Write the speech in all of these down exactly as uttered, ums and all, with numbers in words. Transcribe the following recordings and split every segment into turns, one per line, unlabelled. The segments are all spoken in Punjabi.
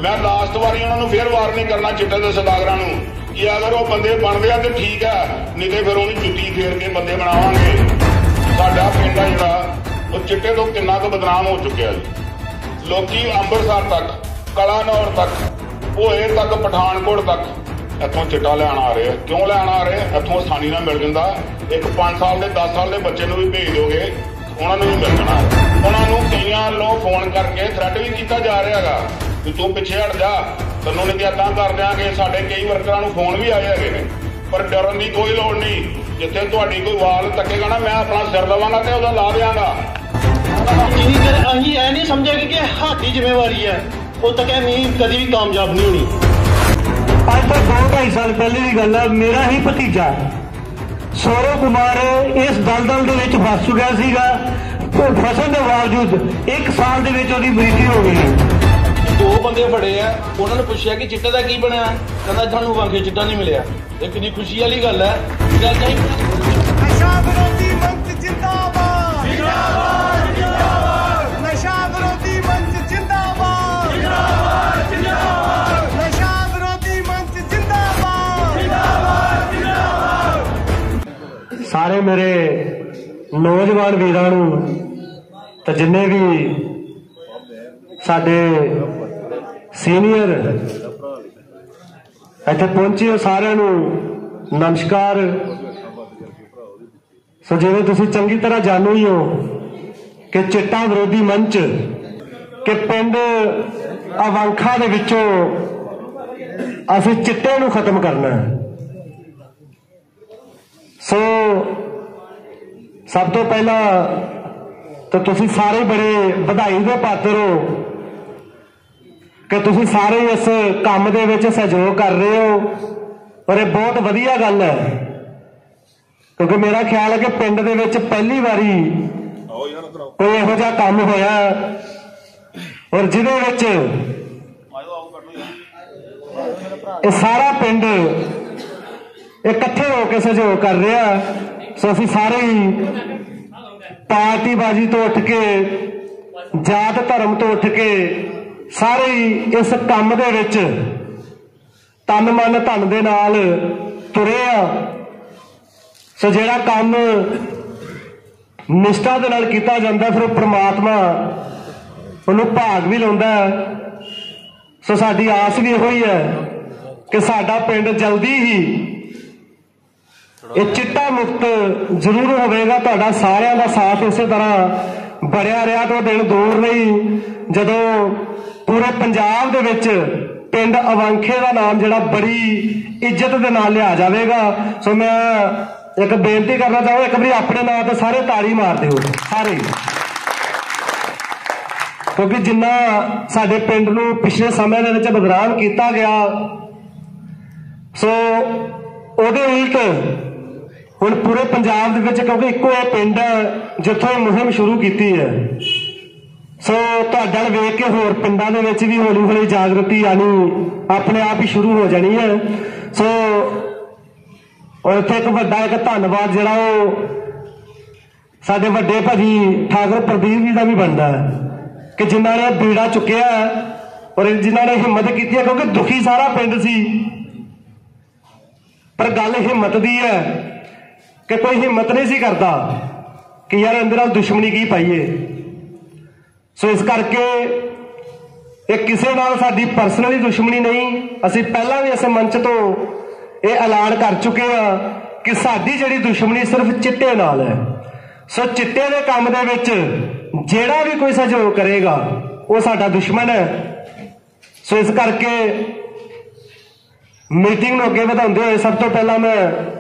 मैं लास्ट वारी उन्होंने फिर वार्निंग करना चिट्टे के सौदागरां नूं कि अगर वो बंदे बनते हैं तो ठीक है, नहीं तो फिर उन्हें जुत्ती फेर के बंदे बनावांगे। साडा पिंड है जिहड़ा वो चिट्टे तो कितना तो बदनाम हो चुके हैं। लोग अंबरसर तक, कलानौर तक, भोए तक, पठानकोट तक इतों चिट्टा लैन आ रहे। क्यों लैन आ रहे? इतों आसानी ना मिल जाता। एक पांच साल के दस साल के बच्चे भी भेज दोगे, उन्होंने भी मिल जाना। उन्होंने कई लोग फोन करके थ्रेट भी किया जा रहा है कि तू पिछे हट जा, तेनों नहीं इदा कर देंगे। साढ़े कई वर्करां फोन भी आए है, पर डरन की कोई लोड़ नहीं। जिथे तुहाडी कोई वाल तकेगा ना, मैं अपना सिर लवांगा तो उहदा ला देंगा।
अं नहीं समझेगी कि हाथी जिम्मेवारी है, वो तक नहीं कभी भी कामयाब नहीं होनी।
अज तो दो ढाई साल पहले की गल है, मेरा ही भतीजा सौरव कुमार इस दलदल के फस चुका सीगा। फसन के बावजूद एक साल के मृत्यु हो गई।
दो बंदे फड़े है, उन्होंने पूछा कि चिट्टे का की बनया, कहना थानू वाकई चिट्टा नहीं मिलया। ये कितनी खुशी वाली गल है।
नशा विरोधी मंच जिंदाबाद, जिंदाबाद, जिंदाबाद। नशा विरोधी मंच जिंदाबाद, जिंदाबाद, जिंदाबाद। नशा विरोधी मंच जिंदाबाद, जिंदाबाद, जिंदाबाद।
सारे मेरे नौजवान वीरां नूं ते जिन्ने भी साडे सीनियर इत्थे पहुंचे हो, सारिआं नूं नमस्कार। सो जिवें तुसीं चंगी तरह जाणो ही हो कि चिट्टा विरोधी मंच कि पिंड अवांखा दे विचों असीं चिट्टे नूं खत्म करना है। सो सब तो पहला तो तुसीं सारे बड़े बधाई दे पात्र हो कि तुसीं सारे इस काम दे विच सहयोग कर रहे हो, और ये बहुत वधिया गल है। क्योंकि मेरा ख्याल है कि पिंड दे विच पहली बारी कोई इहो जिहा काम होया और जिहदे विच ये सारा पिंड इकट्ठे होकर सहयोग कर रहा। सो असीं सारे ही पार्टीबाजी तो उठ के, जात धर्म तो उठ के सारे ही इस काम दे विच तन मन धन दे नाल तुरे आ। सो जिहड़ा काम निष्ठा दे नाल कीता जांदा, फिर परमात्मा उहनूं भाग भी लाउंदा है। सो साडी आस भी इहो ही है कि साडा पिंड जल्दी ही ਇਹ चिट्टा मुक्त जरूर होगा। तुहाडा सारिਆਂ ਦਾ साथ इस तरह बढ़िया रहा तो दिन दूर नहीं जदों पूरे पंजाब दे विच पिंड अवांखे का नाम जिहड़ा बड़ी इज्जत दे नाल लिया जाएगा। सो मैं एक बेनती करना चाहूँ, एक बार अपने नाम ते सारे ताड़ी मार दिओ सारे, क्योंकि जिन्ना साडे पिंड नूं पिछले समय दे विच बदनाम किया गया, सो उहदे उल्ट हुण पूरे पंजाब दे विच, क्योंकि इक्को ये पिंड है जिथों ये मुहिम शुरू की है। सो तुहाडे वल वेख के होर पिंडां दे विच भी हौली हौली जागृति आनी अपने आप ही शुरू हो जानी है। सो और इत्थे एक वड्डा एक धन्नवाद जिहड़ा वो साडे वड्डे भाजी ठाकुर प्रदीप जी का भी बनता है कि जिन्हां ने बीड़ा चुकिया और जिन्हां ने हिम्मत की, क्योंकि दुखी सारा पिंड सी। पर गल हिम्मत दी है कि कोई हिम्मत नहीं सी करता कि यार अंदर दुश्मनी की पाईए। सो इस करके एक किसी नाल साडी परसनली दुश्मनी नहीं, असीं पहला भी इस मंच तो ये ऐलान कर चुके हैं कि साडी जिहड़ी दुश्मनी सिर्फ चिट्टे नाल है। सो चिट्टे दे काम दे विच जिहड़ा भी कोई सहयोग करेगा वो साडा दुश्मन है। सो इस करके मीटिंग नूं अगे वधाउंदे होए सब तो पहला मैं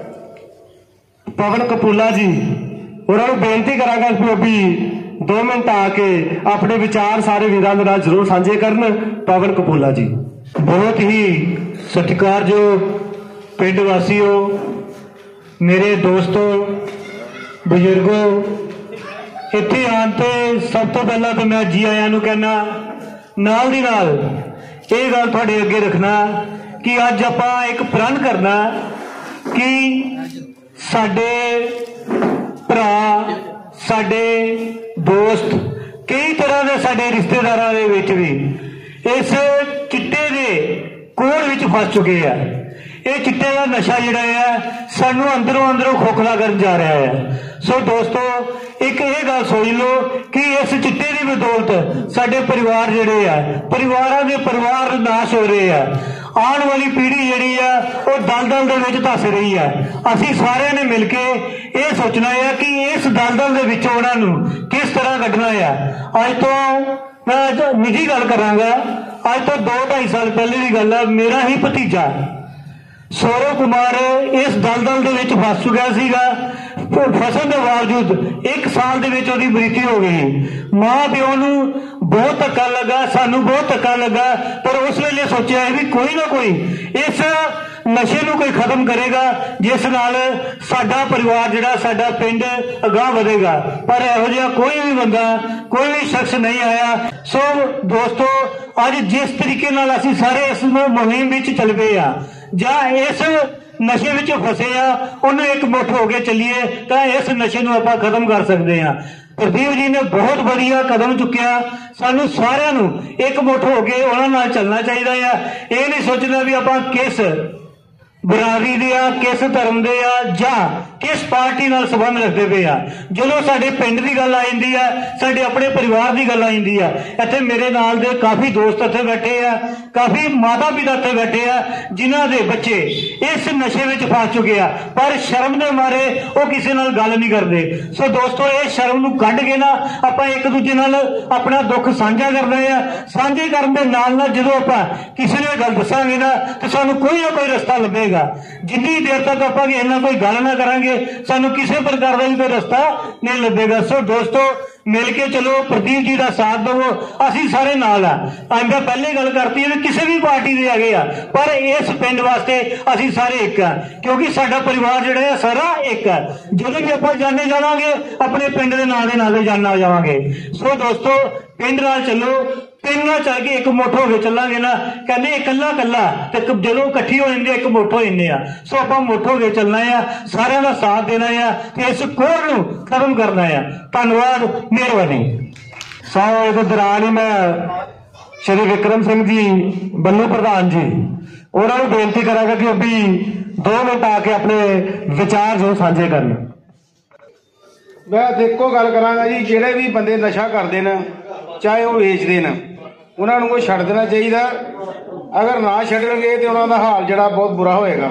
पवन कपूला जी उन्होंने बेनती करांगा कि वो भी दो मिनट आके अपने विचार सारे वीरां दे नाल जरूर साझे करन। पवन कपूला जी। बहुत ही सत्कारयोग पिंड वासियों, मेरे दोस्तों, बुजुर्गों, इत्थे आन ते सब तो पहला तो मैं जी आयां नूं कहना, नाल दी नाल ये गल तुहाडे अगे रखना कि अज आपां एक प्रण करना कि साडे भरा, साडे दोस्त, कई तरह के साडे रिश्तेदारां दे विच भी इस चिट्टे फस चुके हैं। ये चिट्टे का नशा जिहड़ा है सानू अंदरों अंदरों खोखला कर जा रहा है। सो दोस्तों एक ये गल सोच लो कि इस चिट्टे की बदौलत साडे परिवार जिहड़े आ परिवारां दे परिवार नाश हो रहे हैं। आने वाली पीढ़ी जिहड़ी है वो दलदल दे विच धस रही है। असीं सारिਆਂ ने मिल के ये सोचना है कि इस दलदल दे विचों उन्हां नूं किस तरह कढना है। अज तो मैं निजी गल करांगा, अज तो दो ढाई साल पहले की गल है। मेरा ही भतीजा सौरव कुमार इस दलदल दे विच फस चुका सीगा। फसन के बावजूद एक साल दे विच ओहदी मृत्यु हो गई। मां प्यो नूं बहुत धक्का लगा, सानू बहुत धक्का लगा, पर उस वेले सोचा भी कोई ना कोई इस नशे नूं कोई खत्म करेगा जिस नाल साडा परिवार जिहड़ा साडा पिंड अगाह वधेगा। पर इहो जिहा कोई भी बंदा कोई भी शख्स नहीं आया। सो दोस्तों अज जिस तरीके नाल असीं सारे इस मुहिम विच चल पे आ जां इस नशे विच फसे आ उन्हें एक मुठ हो के चलीए तो इस नशे नूं आपां खत्म कर सकते हैं। प्रदीप जी ने बहुत बढ़िया कदम चुकिया। सानू सारिਆਂ ਨੂੰ एक मुठ हो के उन्हां नाल चलना चाहिए। ये नहीं सोचना भी आपां किस बरादरी दे आ किस धर्म दे आ जां किस पार्टी नाल संबंध रखते पे आ। जदों साडे पिंड की गल आ जांदी है, साडे अपने परिवार की गल आ जांदी है, इत्थे मेरे नाल दे काफी दोस्त इत्थे बैठे आ, काफी माता पिता इत्थे बैठे आ जिन्हां दे बच्चे इस नशे विच फस चुके आ, पर शर्म दे मारे वो किसी नाल गल नहीं करते। सो दोस्तों ये शर्म नूं कढ के ना आपां एक दूजे नाल अपना दुख साझा करना है। साझे करन दे नाल नाल जदों आपां किसी नूं गल दसांगे ना तो सानूं कोई ना कोई रस्ता लभेगा। जिन्नी देर तक आप कोई गल ना करांगे सानू किसी प्रकार का भी कोई रास्ता नहीं लभेगा। सो दोस्तों मिल के चलो, प्रदीप जी का साथ दवो, असी सारे नाल आ। मैं पहले गल करती है किसी भी पार्टी दे आ गए पर इस पिंड वास्ते असी सारे एक है, क्योंकि साडा परिवार जिहड़ा है सारा एक है। जो भी आप जाने जावांगे अपने पिंड के नाल दे नाल जाना जावांगे। सो दोस्तों पिंड नाल चलो, पिंड नाल चल के एक मुठ हो के चलांगे ना, कहते कला कला तो जो इकट्ठी हो जाते एक मुठ हो जाते हैं। सो आप मुठ हो के चलना है, सारिਆਂ का साथ देना है, इस कोर नूं खत्म करना है। धन्यवाद, मेहरबानी। सो इस दौरान ही मैं श्री विक्रम सिंह जी बन्नू प्रधान जी उन्होंने बेनती करांगा कि अभी दो मिनट आके अपने विचार जो साझे करन।
मैं देखो गल करांगा जी, जिहड़े भी बंदे नशा करते हैं चाहे वो वेचते हैं उन्होंने कोई छड्ड देना चाहिए। अगर ना छड्डणगे तो उन्होंने हाल जिहड़ा बहुत बुरा होएगा।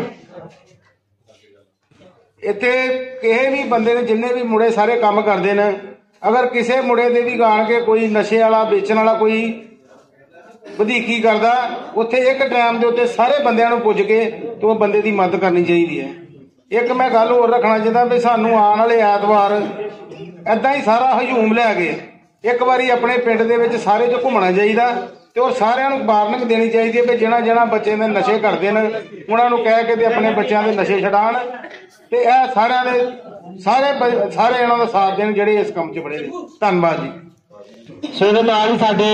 इत्थे किसी भी बंदे ने जिन्ने भी मुड़े सारे काम करते हैं, अगर किसी मुड़े दे भी गाण के कोई नशे वाला बेचण वाला कोई वधीकी करदा, उत्थे एक टाइम के उत्ते सारे बंदिਆਂ ਨੂੰ पुज के तो वो बंदे की मदद करनी चाहिए है। एक मैं गल होर रखना चाहता भी सानू आने वाले ऐतवार ऐदा ही सारा हजूम लैके एक बारी अपने पिंड दे विच सारे च घूमना चाहिए ते और सारिਆਂ ਨੂੰ वार्निंग देनी चाहिए भी जिन्हां जिन्हां बच्चे ने नशे करते हैं उन्हां नूं कह के ते अपने बच्चों के नशे छडाण ते ਇਹ ਸਾਰਿਆਂ ਦੇ ਸਾਰੇ ਸਾਰੇ ਇਹਨਾਂ ਦਾ ਸਾਥ ਦੇਣ ਜਿਹੜੇ ਇਸ ਕੰਮ 'ਚ ਬੜੇ ਨੇ। ਧੰਨਵਾਦ ਜੀ।
ਸੋ ਇਹਦੇ ਨਾਲ ਹੀ ਸਾਡੇ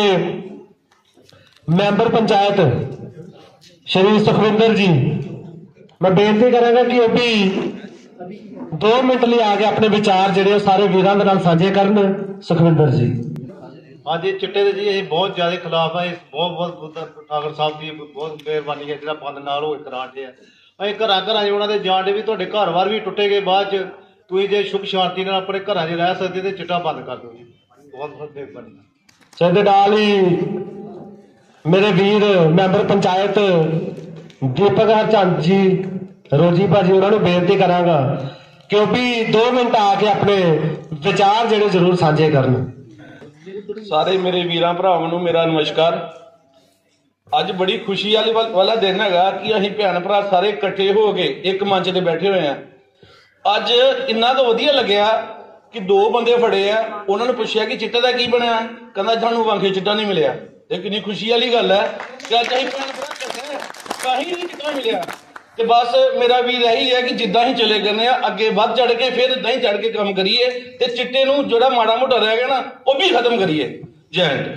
ਮੈਂਬਰ ਪੰਚਾਇਤ श्री सुखविंदर जी मैं बेनती करांगा कि वो भी दो मिनट लिए आके अपने विचार ਜਿਹੜੇ सारे वीरां दे नाल साझे करन। सुखविंदर जी।
हाँ जी, चिट्टे दे जी असीं बहुत ज़्यादा खिलाफ है। बहुत बहुत ठाकुर साहब की बहुत मेहरबानी है जिहड़ा बंद नाल होए कराण दे ਅਸੀਂ ਘਰਾਂ ਘਰਾਂ 'ਚ ਉਹਨਾਂ ਦੇ ਜਾਣ ਡੇ ਵੀ ਤੁਹਾਡੇ ਘਰ ਬਾਰ ਵੀ ਟੁੱਟੇ ਗਏ। ਬਾਅਦ 'ਚ ਤੁਸੀਂ ਜੇ ਸੁਖ ਸ਼ਾਂਤੀ ਨਾਲ ਆਪਣੇ ਘਰਾਂ 'ਚ ਰਹਿ ਸਕਦੇ ਤੇ ਚਿੱਟਾ ਬੰਦ ਕਰ ਦਿਓ ਜੀ। ਬਹੁਤ ਬਹੁਤ ਮਿਹਰਬਾਨੀ।
ਇਹਦੇ ਨਾਲ ਹੀ ਮੇਰੇ ਵੀਰ ਮੈਂਬਰ ਪੰਚਾਇਤ ਦੀਪਕ ਹਰਚੰਦ ਜੀ ਰੋਜੀ ਭਾਜੀ ਉਹਨਾਂ ਨੂੰ ਬੇਨਤੀ ਕਰਾਂਗਾ ਕਿ ਉਹ ਵੀ ਦੋ ਮਿੰਟ ਆ ਕੇ ਆਪਣੇ ਵਿਚਾਰ ਜਿਹੜੇ ਜ਼ਰੂਰ ਸਾਂਝੇ ਕਰਨ।
ਸਾਰੇ ਮੇਰੇ ਵੀਰਾਂ ਭਰਾਵਾਂ ਨੂੰ ਮੇਰਾ ਨਮਸਕਾਰ। ਅੱਜ ਬੜੀ ਖੁਸ਼ੀ ਵਾਲੀ ਵਾਲਾ ਦਿਨ ਹੈਗਾ ਕਿ ਅਸੀਂ ਭੈਣ ਭਰਾ ਸਾਰੇ ਇਕੱਠੇ ਹੋ ਕੇ ਇੱਕ ਮੰਚ ਤੇ ਬੈਠੇ ਹੋਏ ਆ। ਅੱਜ ਇੰਨਾ ਤਾਂ ਵਧੀਆ ਲੱਗਿਆ ਕਿ ਦੋ ਬੰਦੇ ਫੜੇ ਆ, ਉਹਨਾਂ ਨੂੰ ਪੁੱਛਿਆ ਕਿ ਚਿੱਟੇ ਦਾ ਕੀ ਬਣਿਆ, ਕਹਿੰਦਾ ਸਾਨੂੰ ਵਾਂਖੇ ਚਿੱਟਾ ਨਹੀਂ ਮਿਲਿਆ। ਇਹ ਕਿੰਨੀ ਖੁਸ਼ੀ ਵਾਲੀ ਗੱਲ ਹੈ ਕਿ ਅੱਜ ਅਸੀਂ ਭੈਣ ਭਰਾ ਇਕੱਠੇ ਕਾਹੀ ਨਹੀਂ ਚਿੱਟਾ ਮਿਲਿਆ। ਤੇ ਬਸ ਮੇਰਾ ਵੀਰ ਇਹੀ ਹੈ ਕਿ ਜਿੱਦਾਂ ਹੀ ਚਲੇ ਗਏ ਆ ਅੱਗੇ ਵੱਧ ਚੜ ਕੇ ਫਿਰ ਇਦਾਂ ਹੀ ਚੜ ਕੇ ਕੰਮ ਕਰੀਏ ਤੇ ਚਿੱਟੇ ਨੂੰ ਜਿਹੜਾ ਮਾੜਾ ਮੋਟਾ ਰਹਿ ਗਿਆ ਨਾ ਉਹ ਵੀ ਖਤਮ ਕਰੀਏ। ਜੈ ਹਿੰਦ।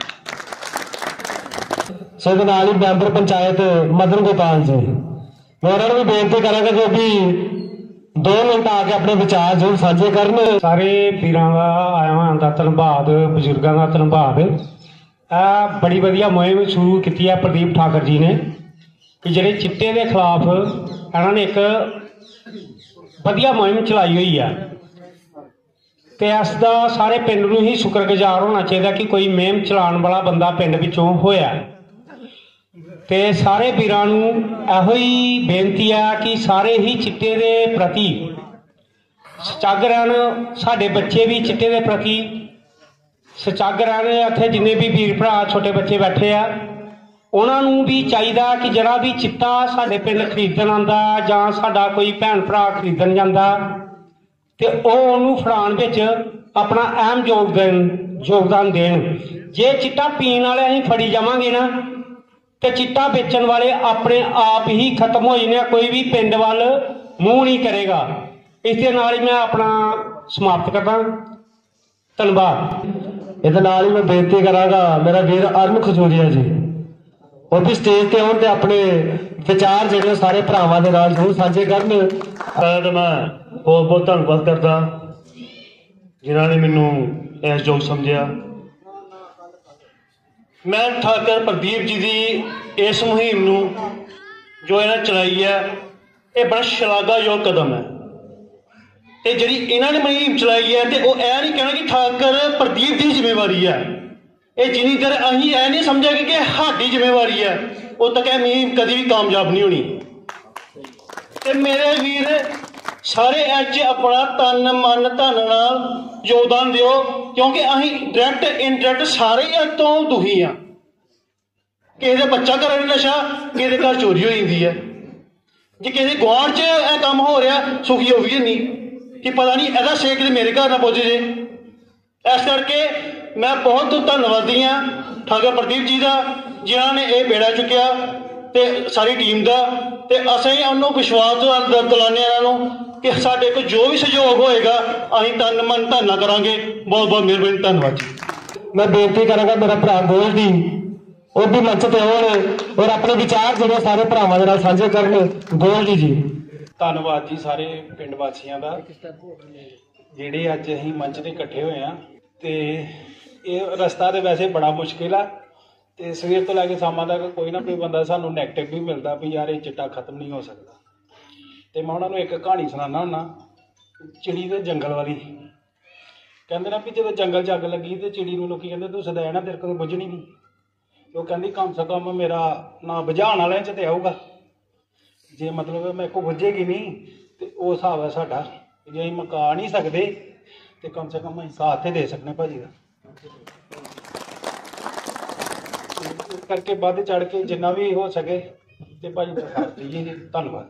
ਸੋ ਇਹਦੇ ਨਾਲ ਹੀ ਮੈਂਬਰ ਪੰਚਾਇਤ ਮਦਨ ਗੋਪਾਲ ਜੀ ਮੈਂ ਉਹਨਾਂ ਨੂੰ ਵੀ ਬੇਨਤੀ ਕਰਾਂਗਾ ਕਿ ਉਹ ਵੀ ਦੋ ਮਿੰਟ ਆ ਕੇ ਆਪਣੇ ਵਿਚਾਰ ਜ਼ਰੂਰ ਸਾਂਝੇ ਕਰਨ।
ਸਾਰੇ ਵੀਰਾਂ ਦਾ ਆਇਆ ਹੋਇਆ ਦਾ ਧੰਨਵਾਦ, ਬਜ਼ੁਰਗਾਂ ਦਾ ਧੰਨਵਾਦ। ਇਹ ਬੜੀ ਵਧੀਆ ਮੁਹਿੰਮ ਸ਼ੁਰੂ ਕੀਤੀ ਹੈ ਪ੍ਰਦੀਪ ਠਾਕਰ ਜੀ ਨੇ कि ਜਿਹੜੇ ਚਿੱਟੇ ਦੇ ਖਿਲਾਫ ਇਹਨਾਂ ਨੇ ਇੱਕ ਵਧੀਆ ਮੁਹਿੰਮ ਚਲਾਈ ਹੋਈ ਆ ਤੇ ਇਸ ਦਾ ਸਾਰੇ ਪਿੰਡ ਨੂੰ ਹੀ ਸ਼ੁਕਰਗੁਜ਼ਾਰ ਹੋਣਾ ਚਾਹੀਦਾ ਕਿ ਕੋਈ ਮੁਹਿੰਮ ਚਲਾਉਣ ਵਾਲਾ ਬੰਦਾ ਪਿੰਡ ਵਿੱਚੋਂ ਹੋਇਆ ਤੇ ਸਾਰੇ ਵੀਰਾਂ ਨੂੰ ਇਹੋ ਹੀ ਬੇਨਤੀ ਆ ਕਿ ਸਾਰੇ ਹੀ ਚਿੱਟੇ ਦੇ ਪ੍ਰਤੀ ਸਚਾਗ ਰਹਿਣ। ਸਾਡੇ ਬੱਚੇ ਵੀ ਚਿੱਟੇ ਦੇ ਪ੍ਰਤੀ ਸਚਾਗ ਰਹਿਣ। ਇੱਥੇ ਜਿੰਨੇ ਵੀ ਵੀਰ ਭਰਾ ਛੋਟੇ ਬੱਚੇ ਬੈਠੇ ਆ ਉਹਨਾਂ ਨੂੰ ਵੀ ਚਾਹੀਦਾ ਕਿ ਜਿਹੜਾ ਵੀ ਚਿੱਟਾ ਸਾਡੇ ਪਿੰਡ ਖਰੀਦਣ ਆਉਂਦਾ ਜਾਂ ਸਾਡਾ ਕੋਈ ਭੈਣ ਭਰਾ ਖਰੀਦਣ ਜਾਂਦਾ ਤੇ ਉਹ ਉਹਨੂੰ ਫੜਾਉਣ ਵਿੱਚ ਆਪਣਾ ਅਹਿਮ ਯੋਗਦਾਨ ਯੋਗਦਾਨ ਦੇਣ। ਜੇ ਚਿੱਟਾ ਪੀਣ ਵਾਲੇ ਅਸੀਂ ਫੜੀ ਜਾਵਾਂਗੇ ਨਾ ਤੇ ਚਿੱਟਾ ਵੇਚਣ ਵਾਲੇ ਆਪਣੇ ਆਪ ਹੀ ਖਤਮ ਹੋ ਜਾਣੇ। ਕੋਈ ਵੀ ਪਿੰਡ ਵੱਲ ਮੂੰਹ ਨਹੀਂ ਕਰੇਗਾ। ਇਸ ਦੇ ਨਾਲ ਹੀ ਮੈਂ ਆਪਣਾ ਸਮਾਪਤ ਕਰਦਾ। ਧੰਨਵਾਦ।
ਇਹਦੇ ਨਾਲ ਹੀ ਮੈਂ ਬੇਨਤੀ ਕਰਾਂਗਾ ਮੇਰਾ ਵੀਰ ਅਰਨ ਖਜੂਰੀਆ ਜੀ ਉਹ ਵੀ ਸਟੇਜ ਤੇ ਆਉਣ ਤੇ ਆਪਣੇ ਵਿਚਾਰ ਜਿਹੜੇ ਸਾਰੇ ਭਰਾਵਾਂ ਦੇ ਨਾਲ ਜ਼ਰੂਰ ਸਾਂਝੇ ਕਰਨ।
ਤਾਂ ਮੈਂ ਬਹੁਤ ਬਹੁਤ ਧੰਨਵਾਦ ਕਰਦਾ ਜਿਨ੍ਹਾਂ ਨੇ ਮੈਨੂੰ ਇਸ ਯੋਗ ਸਮਝਿਆ। ਮੈਂ ਠਾਕਰ ਪ੍ਰਦੀਪ ਜੀ ਦੀ ਇਸ ਮੁਹਿੰਮ ਨੂੰ ਜੋ ਇਹਨਾਂ ਚਲਾਈ ਹੈ ਇਹ ਬੜਾ ਸ਼ਲਾਘਾਯੋਗ ਕਦਮ ਹੈ ਤੇ ਜਿਹੜੀ ਇਹਨਾਂ ਨੇ ਮੁਹਿੰਮ ਚਲਾਈ ਹੈ ਤੇ ਉਹ ਇਹ ਨਹੀਂ ਕਹਿਣਾ ਕਿ ਠਾਕਰ ਪ੍ਰਦੀਪ ਦੀ ਜ਼ਿੰਮੇਵਾਰੀ ਹੈ। ਇਹ ਜਿੰਨੀ ਦੇਰ ਅਸੀਂ ਇਹ ਨਹੀਂ ਸਮਝਾਂਗੇ ਕਿ ਸਾਡੀ ਜ਼ਿੰਮੇਵਾਰੀ ਹੈ ਉਦੋਂ ਤੱਕ ਇਹ ਮੁਹਿੰਮ ਕਦੀ ਵੀ ਕਾਮਯਾਬ ਨਹੀਂ ਹੋਣੀ। ਤੇ ਮੇਰੇ ਵੀਰ ਸਾਰੇ ਅੱਜ ਆਪਣਾ ਤਨ ਮਨ ਧਨ ਨਾਲ ਯੋਗਦਾਨ ਦਿਓ ਕਿਉਂਕਿ ਅਸੀਂ ਡਾਇਰੈਕਟ ਇਨਡਾਇਰੈਕਟ ਸਾਰੇ ਹੀ ਤੋਂ ਦੁਖੀ ਆ। ਕਿਸੇ ਦੇ ਬੱਚਾ ਘਰ ਨਸ਼ਾ, ਕਿਸੇ ਦੇ ਘਰ ਚੋਰੀ ਹੋ ਜਾਂਦੀ ਹੈ। ਜੇ ਕਿਸੇ ਗੁਆਂਢ 'ਚ ਇਹ ਕੰਮ ਹੋ ਰਿਹਾ ਸੁਖੀ ਹੋ ਵੀ ਨਹੀਂ ਕਿ ਪਤਾ ਨਹੀਂ ਇਹਦਾ ਸੇਕ ਤੇ ਮੇਰੇ ਘਰ ਨਾ ਪਹੁੰਚੇ ਜੇ। ਇਸ ਕਰਕੇ ਮੈਂ ਬਹੁਤ ਧੰਨਵਾਦੀ ਹਾਂ ਠਾਕਰ ਪ੍ਰਦੀਪ ਜੀ ਦਾ ਜਿਨ੍ਹਾਂ ਨੇ ਇਹ ਬੇੜਾ ਚੁੱਕਿਆ ਤੇ ਸਾਰੀ ਟੀਮ ਦਾ ਤੇ ਅਸੀਂ ਉਹਨੂੰ ਵਿਸ਼ਵਾਸ ਦਿਲਾਉਂਦੇ ਇਹਨਾਂ ਨੂੰ ਕਿ ਸਾਡੇ ਕੋਲ ਜੋ ਵੀ ਸਹਿਯੋਗ ਹੋਏਗਾ ਅਸੀਂ ਤਨ ਮਨ ਧਨ ਨਾਲ ਕਰਾਂਗੇ। ਬਹੁਤ ਬਹੁਤ ਮਿਹਰਬਾਨੀ। ਧੰਨਵਾਦ ਜੀ।
ਮੈਂ ਬੇਨਤੀ ਕਰਾਂਗਾ ਮੇਰਾ ਭਰਾ ਗੋਲਡੀ ਉਹ ਵੀ ਮੰਚ ਤੇ ਆਉਣ ਔਰ ਆਪਣੇ ਵਿਚਾਰ ਜਿਹੜੇ ਸਾਰੇ ਭਰਾਵਾਂ ਦੇ ਨਾਲ ਸਾਂਝੇ ਕਰਨ। ਗੋਲਡੀ ਜੀ।
ਧੰਨਵਾਦ ਜੀ ਸਾਰੇ ਪਿੰਡ ਵਾਸੀਆਂ ਦਾ ਜਿਹੜੇ ਅੱਜ ਅਸੀਂ ਮੰਚ ਤੇ ਇਕੱਠੇ ਹੋਏ ਆ। ਤੇ ਇਹ ਰਸਤਾ ਤੇ ਵੈਸੇ ਬੜਾ ਮੁਸ਼ਕਿਲ ਆ ਤੇ ਸਵੇਰ ਤੋਂ ਲੈ ਕੇ ਸ਼ਾਮਾਂ ਤੱਕ ਕੋਈ ਨਾ ਕੋਈ ਬੰਦਾ ਸਾਨੂੰ ਨੈਗੇਟਿਵ ਵੀ ਮਿਲਦਾ ਵੀ ਯਾਰ ਇਹ ਚਿੱਟਾ ਖਤਮ ਨਹੀਂ ਹੋ ਸਕਦਾ। ਤੇ ਮੈਂ ਉਹਨਾਂ ਨੂੰ ਇੱਕ ਕਹਾਣੀ ਸੁਣਾਉਂਦਾ ਹੁੰਦਾ ਚਿੜੀ ਤੇ ਜੰਗਲ ਵਾਲੀ। ਕਹਿੰਦੇ ਨਾ ਵੀ ਜਦੋਂ ਜੰਗਲ 'ਚ ਅੱਗ ਲੱਗੀ ਤੇ ਚਿੜੀ ਨੂੰ ਲੋਕੀ ਕਹਿੰਦੇ ਤੂੰ ਸਦਾ ਨਾ ਤੇਰੇ ਕੋਲ ਬੁੱਝਣੀ ਨਹੀਂ। ਉਹ ਕਹਿੰਦੀ ਕਮ ਸੇ ਕਮ ਮੇਰਾ ਨਾ ਬੁਝਾਉਣ ਵਾਲਿਆਂ 'ਚ ਤੇ ਆਊਗਾ। ਜੇ ਮਤਲਬ ਮੇਰੇ ਕੋਲ ਬੁੱਝੇਗੀ ਨਹੀਂ ਤੇ ਉਹ ਹਿਸਾਬ ਹੈ ਸਾਡਾ। ਜੇ ਅਸੀਂ ਮੁਕਾ ਨਹੀਂ ਸਕਦੇ ਤੇ ਕਮ ਸੇ ਕਮ ਅਸੀਂ ਸਾਥ ਤੇ ਦੇ ਸਕਦੇ ਭਾਜੀ ਦਾ। ਇਸ ਕਰਕੇ ਵੱਧ ਚੜ ਕੇ ਜਿੰਨਾ ਵੀ ਹੋ ਸਕੇ ਤੇ ਭਾਜੀ ਦਾ ਸਾਥ ਦਈਏ ਜੀ। ਧੰਨਵਾਦ।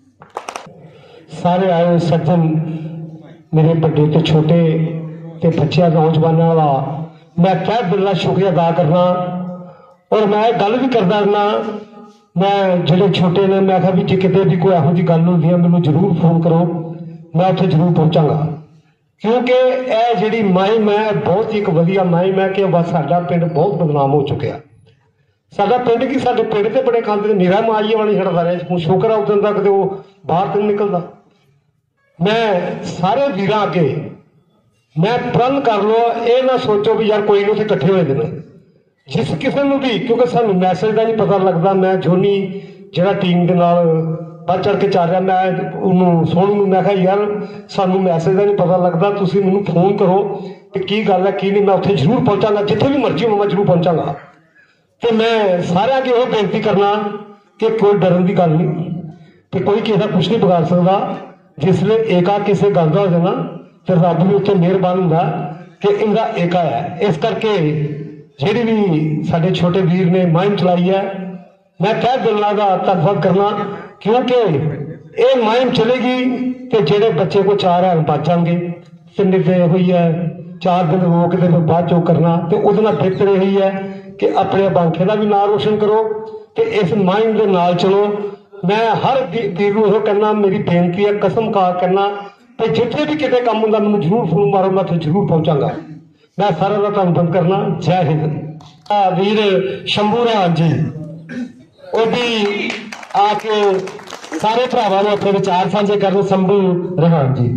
ਸਾਰੇ ਆਏ ਸੱਜਣ ਮੇਰੇ ਵੱਡੇ ਤੇ ਛੋਟੇ ਤੇ ਬੱਚਿਆਂ ਨੌਜਵਾਨਾਂ ਦਾ ਮੈਂ ਕਹਿ ਦਿਲ ਨਾਲ ਸ਼ੁਕਰੀਆ ਅਦਾ ਕਰਨਾ ਔਰ ਮੈਂ ਇਹ ਗੱਲ ਵੀ ਕਰਦਾ ਰਹਿਣਾ। ਮੈਂ ਜਿਹੜੇ ਛੋਟੇ ਨੇ ਮੈਂ ਕਿਹਾ ਵੀ ਜੇ ਕਿਤੇ ਵੀ ਕੋਈ ਇਹੋ ਜਿਹੀ ਗੱਲ ਹੁੰਦੀ ਹੈ ਮੈਨੂੰ ਜ਼ਰੂਰ ਫੋਨ ਕਰੋ, ਮੈਂ ਉੱਥੇ ਜ਼ਰੂਰ ਪਹੁੰਚਾਂਗਾ ਕਿਉਂਕਿ ਇਹ ਜਿਹੜੀ ਮੁਹਿੰਮ ਹੈ ਬਹੁਤ ਹੀ ਇੱਕ ਵਧੀਆ ਮੁਹਿੰਮ ਹੈ ਕਿ ਬਸ ਸਾਡਾ ਪਿੰਡ ਬਹੁਤ ਬਦਨਾਮ ਹੋ ਚੁੱਕਿਆ। ਸਾਡਾ ਪਿੰਡ ਕੀ ਸਾਡੇ ਪਿੰਡ ਤੇ ਬੜੇ ਖਾਂਦੇ ਨਿਰਾ ਮਾਈਏ ਵਾਲੀ ਛੱਡਦਾ ਰਿਹਾ। ਹੁਣ ਸ਼ੁਕਰ ਆ ਉਦੋਂ ਤੱਕ ਤੇ ਉਹ ਬਾਹਰ ਤੋਂ ਨਿਕਲਦਾ। ਮੈਂ ਸਾਰੇ ਵੀਰਾਂ ਅੱਗੇ ਮੈਂ ਪ੍ਰਣ ਕਰ ਲਓ ਇਹ ਨਾ ਸੋਚੋ ਵੀ ਯਾਰ ਕੋਈ ਨਹੀਂ ਉੱਥੇ ਇਕੱਠੇ ਹੋਏ ਦੇ ਨੇ। ਜਿਸ ਕਿਸੇ ਨੂੰ ਵੀ ਕਿਉਂਕਿ ਸਾਨੂੰ ਮੈਸੇਜ ਦਾ ਨਹੀਂ ਪਤਾ ਲੱਗਦਾ। ਮੈਂ ਜੋਨੀ ਜਿਹੜਾ ਟੀਮ ਦੇ ਨਾਲ ਵੱਧ ਚੜ ਕੇ ਚੱਲ ਰਿਹਾ ਮੈਂ ਉਹਨੂੰ ਸੋਹਣ ਨੂੰ ਮੈਂ ਕਿਹਾ ਯਾਰ ਸਾਨੂੰ ਮੈਸੇਜ ਦਾ ਨਹੀਂ ਪਤਾ ਲੱਗਦਾ ਤੁਸੀਂ ਮੈਨੂੰ ਫੋਨ ਕਰੋ ਤੇ ਕੀ ਗੱਲ ਹੈ ਕੀ ਨਹੀਂ। ਮੈਂ ਉੱਥੇ ਜ਼ਰੂਰ ਪਹੁੰਚਾਂਗਾ ਜਿੱਥੇ ਵੀ ਮਰਜ਼ੀ ਹੋਵਾਂ ਮੈਂ ਜ਼ਰੂਰ ਪਹੁੰਚਾਂਗਾ। ਤੇ ਮੈਂ ਸਾਰਿਆਂ ਅੱਗੇ ਉਹ ਬੇਨਤੀ ਕਰਨਾ ਕਿ ਕੋਈ ਡਰਨ ਦੀ ਗੱਲ ਨਹੀਂ ਤੇ ਕੋਈ ਕਿਸੇ ਦਾ ਕੁਛ ਨਹੀਂ ਵਿਗਾੜ ਸਕਦਾ। ਜਿਸਲੇ ਏਕਾ ਕਿਸੇ ਗੱਲ ਦਾ ਹੋ ਜਾਣਾ ਤੇ ਰੱਬ ਵੀ ਉੱਥੇ ਮਿਹਰਬਾਨ ਹੁੰਦਾ ਕਿ ਇਹਦਾ ਏਕਾ ਹੈ। ਇਸ ਕਰਕੇ ਜਿਹੜੀ ਵੀ ਸਾਡੇ ਛੋਟੇ ਵੀਰ ਨੇ ਮੁਹਿੰਮ ਚਲਾਈ ਹੈ ਮੈਂ ਕਹਿ ਦਿਲਾਂ ਦਾ ਧੰਨਵਾਦ ਕਰਨਾ ਕਿਉਂਕਿ ਇਹ ਮੁਹਿੰਮ ਚਲੇਗੀ ਤੇ ਜਿਹੜੇ ਬੱਚੇ ਕੋ ਚਾਰ ਹੈ ਬਚ ਜਾਣਗੇ। ਪਿੰਡ ਤੇ ਹੋਈ ਹੈ ਚਾਰ ਦਿਨ ਰੋਕ ਕੇ ਫਿਰ ਬਾਅਦ ਚੋਂ ਕਰਨਾ ਤੇ ਉਹਦੇ ਨਾਲ ਬਿਹਤਰ ਇਹੀ ਹੈ ਕਿ ਆਪਣੇ ਬਾਂਖੇ ਦਾ ਵੀ ਨਾਂ ਰੋਸ਼ਨ ਕਰੋ ਤੇ ਇਸ ਮੁਹਿੰਮ ਦੇ ਨਾਲ ਚਲੋ। ਮੈਂ ਹਰ ਵੀਰ ਨੂੰ ਇਹੋ ਕਹਿਣਾ ਮੇਰੀ ਬੇਨਤੀ ਹੈ ਕਸਮ ਖਾ ਕਰਨਾ ਤੇ ਜਿੱਥੇ ਵੀ ਕਿਤੇ ਕੰਮ ਹੁੰਦਾ ਮੈਨੂੰ ਜ਼ਰੂਰ ਫੋਨ ਮਾਰੋ ਮੈਂ ਉੱਥੇ ਜ਼ਰੂਰ ਪਹੁੰਚਾਂਗਾ। ਮੈਂ ਸਾਰਿਆਂ ਦਾ ਧੰਨਵਾਦ ਕਰਨਾ। ਜੈ ਹਿੰਦ। ਵੀਰ ਸ਼ੰਭੂ ਰਾਮ ਜੀ ਉਹ ਵੀ ਆ ਕੇ ਸਾਰੇ ਭਰਾਵਾਂ ਨੂੰ ਆਪਣੇ ਵਿਚਾਰ ਸਾਂਝੇ ਕਰਨ। ਸ਼ੰਭੂ ਰਾਮ ਜੀ।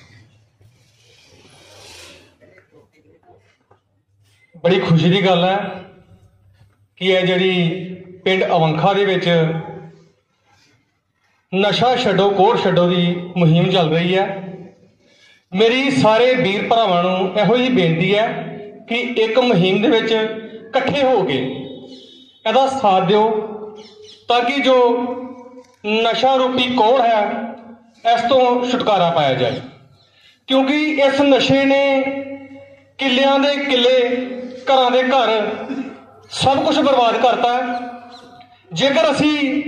ਬੜੀ ਖੁਸ਼ੀ ਦੀ ਗੱਲ ਹੈ ਕਿ ਇਹ ਜਿਹੜੀ ਪਿੰਡ ਅਵੰਖਾ ਦੇ ਵਿੱਚ
ਨਸ਼ਾ ਛੱਡੋ ਕੋੜ ਛੱਡੋ ਦੀ ਮੁਹਿੰਮ ਚੱਲ ਰਹੀ ਹੈ। ਮੇਰੀ ਸਾਰੇ ਵੀਰ ਭਰਾਵਾਂ ਨੂੰ ਇਹੋ ਜਿਹੀ ਬੇਨਤੀ ਹੈ ਕਿ ਇੱਕ ਮੁਹਿੰਮ ਦੇ ਵਿੱਚ ਇਕੱਠੇ ਹੋ ਕੇ ਇਹਦਾ ਸਾਥ ਦਿਓ ਤਾਂ ਕਿ ਜੋ ਨਸ਼ਾ ਰੂਪੀ ਕੋੜ ਹੈ ਇਸ ਤੋਂ ਛੁਟਕਾਰਾ ਪਾਇਆ ਜਾਏ, ਕਿਉਂਕਿ ਇਸ ਨਸ਼ੇ ਨੇ ਕਿੱਲਿਆਂ ਦੇ ਕਿੱਲੇ, ਘਰਾਂ ਦੇ ਘਰ ਸਭ ਕੁਝ ਬਰਬਾਦ ਕਰਤਾ। ਜੇਕਰ ਅਸੀਂ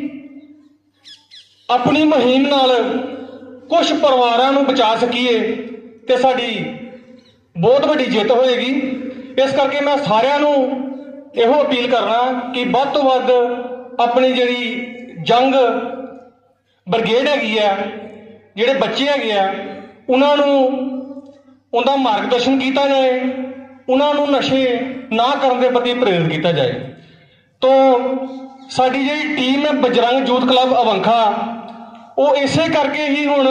ਆਪਣੀ ਮੁਹਿੰਮ ਨਾਲ ਕੁਝ ਪਰਿਵਾਰਾਂ ਨੂੰ ਬਚਾ ਸਕੀਏ ਤੇ ਸਾਡੀ ਬਹੁਤ ਵੱਡੀ ਜਿੱਤ ਹੋਏਗੀ। ਇਸ ਕਰਕੇ ਮੈਂ ਸਾਰਿਆਂ ਨੂੰ ਇਹੋ ਅਪੀਲ ਕਰਨਾ ਕਿ ਵੱਧ ਤੋਂ ਵੱਧ ਆਪਣੀ ਜਿਹੜੀ ਜੰਗ ਬ੍ਰਿਗੇਡ ਹੈਗੀ ਆ, ਜਿਹੜੇ ਬੱਚੇ ਹੈਗੇ ਆ, ਉਹਨਾਂ ਨੂੰ ਉਹਦਾ ਮਾਰਗਦਰਸ਼ਨ ਕੀਤਾ ਜਾਏ, ਉਹਨਾਂ ਨੂੰ ਨਸ਼ੇ ਨਾ ਕਰਨ ਦੇ ਪ੍ਰਤੀ ਪ੍ਰੇਰਿਤ ਕੀਤਾ ਜਾਏ। ਤੋ ਸਾਡੀ ਜਿਹੜੀ ਟੀਮ ਹੈ ਬਜਰੰਗ ਯੂਥ ਕਲੱਬ ਅਵੰਖਾ, ਉਹ ਇਸੇ ਕਰਕੇ ਹੀ ਹੁਣ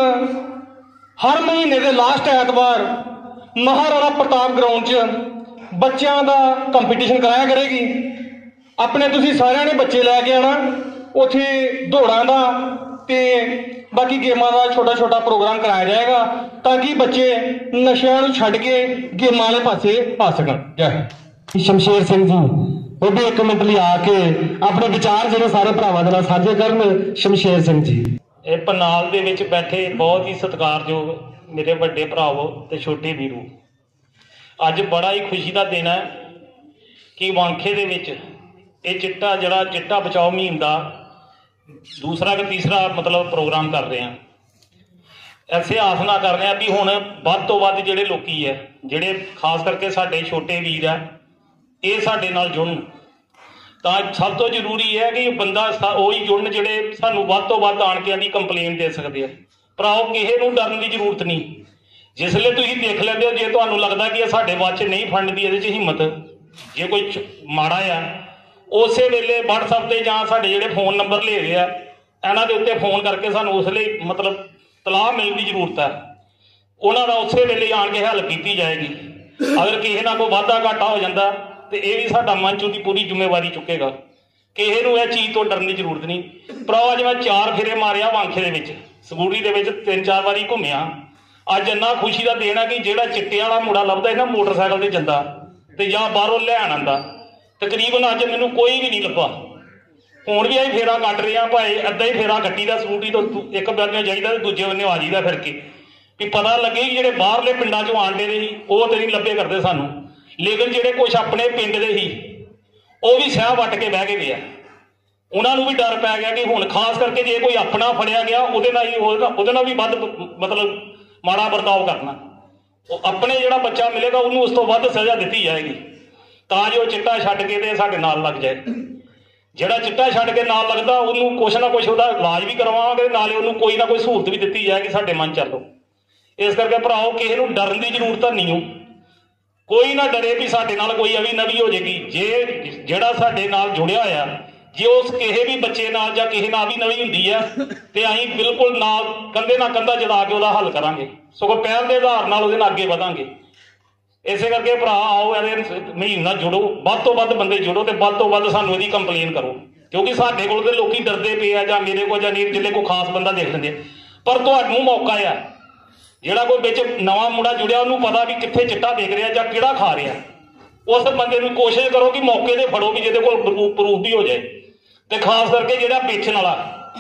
ਹਰ ਮਹੀਨੇ ਦੇ ਲਾਸਟ ਐਤਵਾਰ ਮਹਾਰਾਣਾ ਪ੍ਰਤਾਪ ਗਰਾਊਂਡ 'ਚ ਬੱਚਿਆਂ ਦਾ ਕੰਪੀਟੀਸ਼ਨ ਕਰਾਇਆ ਕਰੇਗੀ। ਆਪਣੇ ਤੁਸੀਂ ਸਾਰਿਆਂ ਨੇ ਬੱਚੇ ਲੈ ਕੇ ਆਉਣਾ, ਉੱਥੇ ਦੌੜਾਂ ਦਾ ਤੇ ਬਾਕੀ ਗੇਮਾਂ ਦਾ ਛੋਟਾ ਛੋਟਾ ਪ੍ਰੋਗਰਾਮ ਕਰਾਇਆ ਜਾਏਗਾ ਤਾਂ ਕਿ ਬੱਚੇ ਨਸ਼ਿਆਂ ਨੂੰ ਛੱਡ ਕੇ ਗੇਮਾਂ ਵਾਲੇ ਪਾਸੇ ਆ ਸਕਣ। ਜੈ ਹਿੰਦ।
ਸ਼ਮਸ਼ੇਰ ਸਿੰਘ ਜੀ ਉਹ ਵੀ ਇੱਕ ਮਿੰਟ ਲਈ ਆ ਕੇ ਆਪਣੇ ਵਿਚਾਰ ਜਿਹੜੇ ਸਾਰੇ ਭਰਾਵਾਂ ਦੇ ਨਾਲ ਸਾਂਝੇ ਕਰਨ। ਸ਼ਮਸ਼ੇਰ ਸਿੰਘ ਜੀ।
ਇਹ ਪਨਾਲ ਦੇ ਵਿੱਚ ਬੈਠੇ ਬਹੁਤ ਹੀ ਸਤਿਕਾਰਯੋਗ ਮੇਰੇ ਵੱਡੇ ਭਰਾਵੋ ਤੇ ਛੋਟੇ ਵੀਰੋ, ਅੱਜ ਬੜਾ ਹੀ ਖੁਸ਼ੀ ਦਾ ਦਿਨ ਹੈ ਕਿ ਵਾਂਖੇ ਦੇ ਵਿੱਚ ਇਹ ਚਿੱਟਾ ਜਿਹੜਾ ਚਿੱਟਾ ਬਚਾਓ ਮੁਹਿੰਮ ਦਾ ਦੂਸਰਾ ਕਿ ਤੀਸਰਾ ਮਤਲਬ ਪ੍ਰੋਗਰਾਮ ਕਰ ਰਹੇ ਹਾਂ। ਐਸੇ ਆਸਨਾ ਕਰ ਰਹੇ ਹਾਂ ਵੀ ਹੁਣ ਵੱਧ ਤੋਂ ਵੱਧ ਜਿਹੜੇ ਲੋਕੀ ਹੈ, ਜਿਹੜੇ ਖਾਸ ਕਰਕੇ ਸਾਡੇ ਛੋਟੇ ਵੀਰ ਆ, ਇਹ ਸਾਡੇ ਨਾਲ ਜੁੜਨ। ਤਾਂ ਸਭ ਤੋਂ ਜ਼ਰੂਰੀ ਹੈ ਕਿ ਬੰਦਾ ਉਹੀ ਜੁੜਨ ਜਿਹੜੇ ਸਾਨੂੰ ਵੱਧ ਤੋਂ ਵੱਧ ਆਣ ਕੇ ਦੀ ਕੰਪਲੇਨ ਦੇ ਸਕਦੇ ਆ। ਭਰਾਓ ਕਿਸੇ ਨੂੰ ਡਰਨ ਦੀ ਜ਼ਰੂਰਤ ਨਹੀਂ। ਜਿਸ ਵੇਲੇ ਤੁਸੀਂ ਦੇਖ ਲੈਂਦੇ ਹੋ, ਜੇ ਤੁਹਾਨੂੰ ਲੱਗਦਾ ਕਿ ਇਹ ਸਾਡੇ ਵੱਲ 'ਚ ਨਹੀਂ ਫੜਨ ਦੀ ਇਹਦੇ 'ਚ ਹਿੰਮਤ, ਜੇ ਕੋਈ ਮਾੜਾ ਆ, ਉਸੇ ਵੇਲੇ ਵਟਸਐਪ ਤੇ ਜਾਂ ਸਾਡੇ ਜਿਹੜੇ ਫੋਨ ਨੰਬਰ ਲੈ ਰਹੇ ਆ ਇਹਨਾਂ ਦੇ ਉੱਤੇ ਫੋਨ ਕਰਕੇ ਸਾਨੂੰ ਉਸ ਲਈ ਮਤਲਬ ਤਲਾਹ ਮਿਲਣ ਦੀ ਜ਼ਰੂਰਤ ਹੈ। ਉਹਨਾਂ ਦਾ ਉਸੇ ਵੇਲੇ ਆਣ ਕੇ ਹੱਲ ਕੀਤੀ ਜਾਏਗੀ। ਅਗਰ ਕਿਸੇ ਨਾਲ ਕੋਈ ਵਾਧਾ ਘਾਟਾ ਹੋ ਜਾਂਦਾ ਤੇ ਇਹ ਵੀ ਸਾਡਾ ਮੰਚ ਉਹਦੀ ਪੂਰੀ ਜ਼ਿੰਮੇਵਾਰੀ ਚੁੱਕੇਗਾ। ਕਿਸੇ ਨੂੰ ਇਹ ਚੀਜ਼ ਤੋਂ ਡਰਨ ਦੀ ਜ਼ਰੂਰਤ ਨਹੀਂ। ਭਰਾ ਅੱਜ ਮੈਂ ਚਾਰ ਫੇਰੇ ਮਾਰਿਆ ਵਾਂਖੇ ਦੇ ਵਿੱਚ, ਸਕੂਟਰੀ ਦੇ ਵਿੱਚ ਤਿੰਨ ਚਾਰ ਵਾਰੀ ਘੁੰਮਿਆ। ਅੱਜ ਇੰਨਾ ਖੁਸ਼ੀ ਦਾ ਦਿਨ ਆ ਕਿ ਜਿਹੜਾ ਚਿੱਟੇ ਵਾਲਾ ਮੁੰਡਾ ਲੱਭਦਾ ਇਹਨਾਂ ਮੋਟਰਸਾਈਕਲ ਤੇ ਜਾਂਦਾ ਤੇ ਜਾਂ ਬਾਹਰੋਂ ਲੈਣ ਆਉਂਦਾ, ਤਕਰੀਬਨ ਅੱਜ ਮੈਨੂੰ ਕੋਈ ਵੀ ਨਹੀਂ ਲੱਭਾ। ਹੁਣ ਵੀ ਅਸੀਂ ਫੇਰਾ ਕੱਟ ਰਹੇ ਹਾਂ ਭਾਈ, ਏਦਾਂ ਹੀ ਫੇਰਾ ਕੱਟੀ ਦਾ ਸਕੂਟਰੀ ਤੋਂ ਇੱਕ ਬੰਨੇ ਜਾਈਦਾ ਤੇ ਦੂਜੇ ਬੰਨੇ ਆ ਜਾਈਦਾ ਫਿਰ ਕੇ, ਵੀ ਪਤਾ ਲੱਗੇ ਕਿ ਜਿਹੜੇ ਬਾਹਰਲੇ ਪਿੰਡਾਂ 'ਚੋਂ ਆਂਡੇ ਦੇ ਸੀ ਉਹ ਤੇ ਨਹੀਂ ਲੱਭੇ ਕਰਦੇ ਸਾਨੂੰ, ਲੇਕਿਨ ਜਿਹੜੇ ਕੁਛ ਆਪਣੇ ਪਿੰਡ ਦੇ ਸੀ ਉਹ ਵੀ ਸਹਿ ਵੱਟ ਕੇ ਬਹਿ ਕੇ ਗਿਆ। ਉਹਨਾਂ ਨੂੰ ਵੀ ਡਰ ਪੈ ਗਿਆ ਕਿ ਹੁਣ ਖਾਸ ਕਰਕੇ ਜੇ ਕੋਈ ਆਪਣਾ ਫੜਿਆ ਗਿਆ ਉਹਦੇ ਨਾਲ ਹੀ ਉਹਦੇ ਨਾਲ ਵੀ ਵੱਧ ਮਤਲਬ ਮਾੜਾ ਵਰਤਾਓ ਕਰਨਾ। ਉਹ ਆਪਣੇ ਜਿਹੜਾ ਬੱਚਾ ਮਿਲੇਗਾ ਉਹਨੂੰ ਉਸ ਤੋਂ ਵੱਧ ਸਜ਼ਾ ਦਿੱਤੀ ਜਾਏਗੀ ਤਾਂ ਜੋ ਚਿੱਟਾ ਛੱਡ ਕੇ ਤੇ ਸਾਡੇ ਨਾਲ ਲੱਗ ਜਾਏ। ਜਿਹੜਾ ਚਿੱਟਾ ਛੱਡ ਕੇ ਨਾਲ ਲੱਗਦਾ ਉਹਨੂੰ ਕੁਛ ਨਾ ਕੁਛ ਉਹਦਾ ਇਲਾਜ ਵੀ ਕਰਵਾਵਾਂਗੇ, ਨਾਲੇ ਉਹਨੂੰ ਕੋਈ ਨਾ ਕੋਈ ਸਹੂਲਤ ਵੀ ਦਿੱਤੀ ਜਾਏਗੀ ਸਾਡੇ ਮਨ ਚੱਲੋ। ਇਸ ਕਰਕੇ ਭਰਾਓ ਕਿਸੇ ਨੂੰ ਡਰਨ ਦੀ ਜ਼ਰੂਰਤ ਨਹੀਂ ਹੋ। ਕੋਈ ਨਾ ਡਰੇ ਵੀ ਸਾਡੇ ਨਾਲ ਕੋਈ ਅਵੀ ਨਵੀ ਹੋ ਜਾਏਗੀ। ਜੇ ਜਿਹੜਾ ਸਾਡੇ ਨਾਲ ਜੁੜਿਆ ਹੋਇਆ ਜੇ ਉਸ ਕਿਸੇ ਵੀ ਬੱਚੇ ਨਾਲ ਜਾਂ ਕਿਸੇ ਨਾਲ ਵੀ ਨਵੀਂ ਹੁੰਦੀ ਹੈ ਤੇ ਅਸੀਂ ਬਿਲਕੁਲ ਨਾਲ ਕੰਧੇ ਨਾਲ ਕੰਧਾ ਜੜਾ ਕੇ ਉਹਦਾ ਹੱਲ ਕਰਾਂਗੇ, ਸਗੋਂ ਪਹਿਲ ਦੇ ਆਧਾਰ ਨਾਲ ਉਹਦੇ ਨਾਲ ਅੱਗੇ ਵਧਾਂਗੇ। ਇਸੇ ਕਰਕੇ ਭਰਾ ਆਓ ਇਹਦੇ ਮੁਹਿੰਮ ਨਾਲ ਜੁੜੋ, ਵੱਧ ਤੋਂ ਵੱਧ ਬੰਦੇ ਜੁੜੋ ਤੇ ਵੱਧ ਤੋਂ ਵੱਧ ਸਾਨੂੰ ਇਹਦੀ ਕੰਪਲੇਨ ਕਰੋ, ਕਿਉਂਕਿ ਸਾਡੇ ਕੋਲ ਤੇ ਲੋਕੀ ਡਰਦੇ ਪਏ ਆ ਜਾਂ ਮੇਰੇ ਕੋਲ ਜਾਂ ਨਹੀਂ ਜਿੱਲੇ ਕੋਈ ਖਾਸ ਬੰਦਾ ਦੇਖ ਲੈਂਦੇ। ਪਰ ਤੁਹਾਨੂੰ ਮੌਕਾ ਆ, ਜਿਹੜਾ ਕੋਈ ਵਿੱਚ ਨਵਾਂ ਮੁੰਡਾ ਜੁੜਿਆ ਉਹਨੂੰ ਪਤਾ ਵੀ ਕਿੱਥੇ ਚਿੱਟਾ ਦੇਖ ਰਿਹਾ ਜਾਂ ਕਿਹੜਾ ਖਾ ਰਿਹਾ, ਉਸ ਬੰਦੇ ਨੂੰ ਕੋਸ਼ਿਸ਼ ਕਰੋ ਕਿ ਮੌਕੇ ਤੇ ਫੜੋ ਵੀ ਜਿਹਦੇ ਕੋਲ ਪ੍ਰੂਫ ਵੀ ਹੋ ਜਾਏ। ਤੇ ਖਾਸ ਕਰਕੇ ਜਿਹੜਾ ਵੇਚਣ ਵਾਲਾ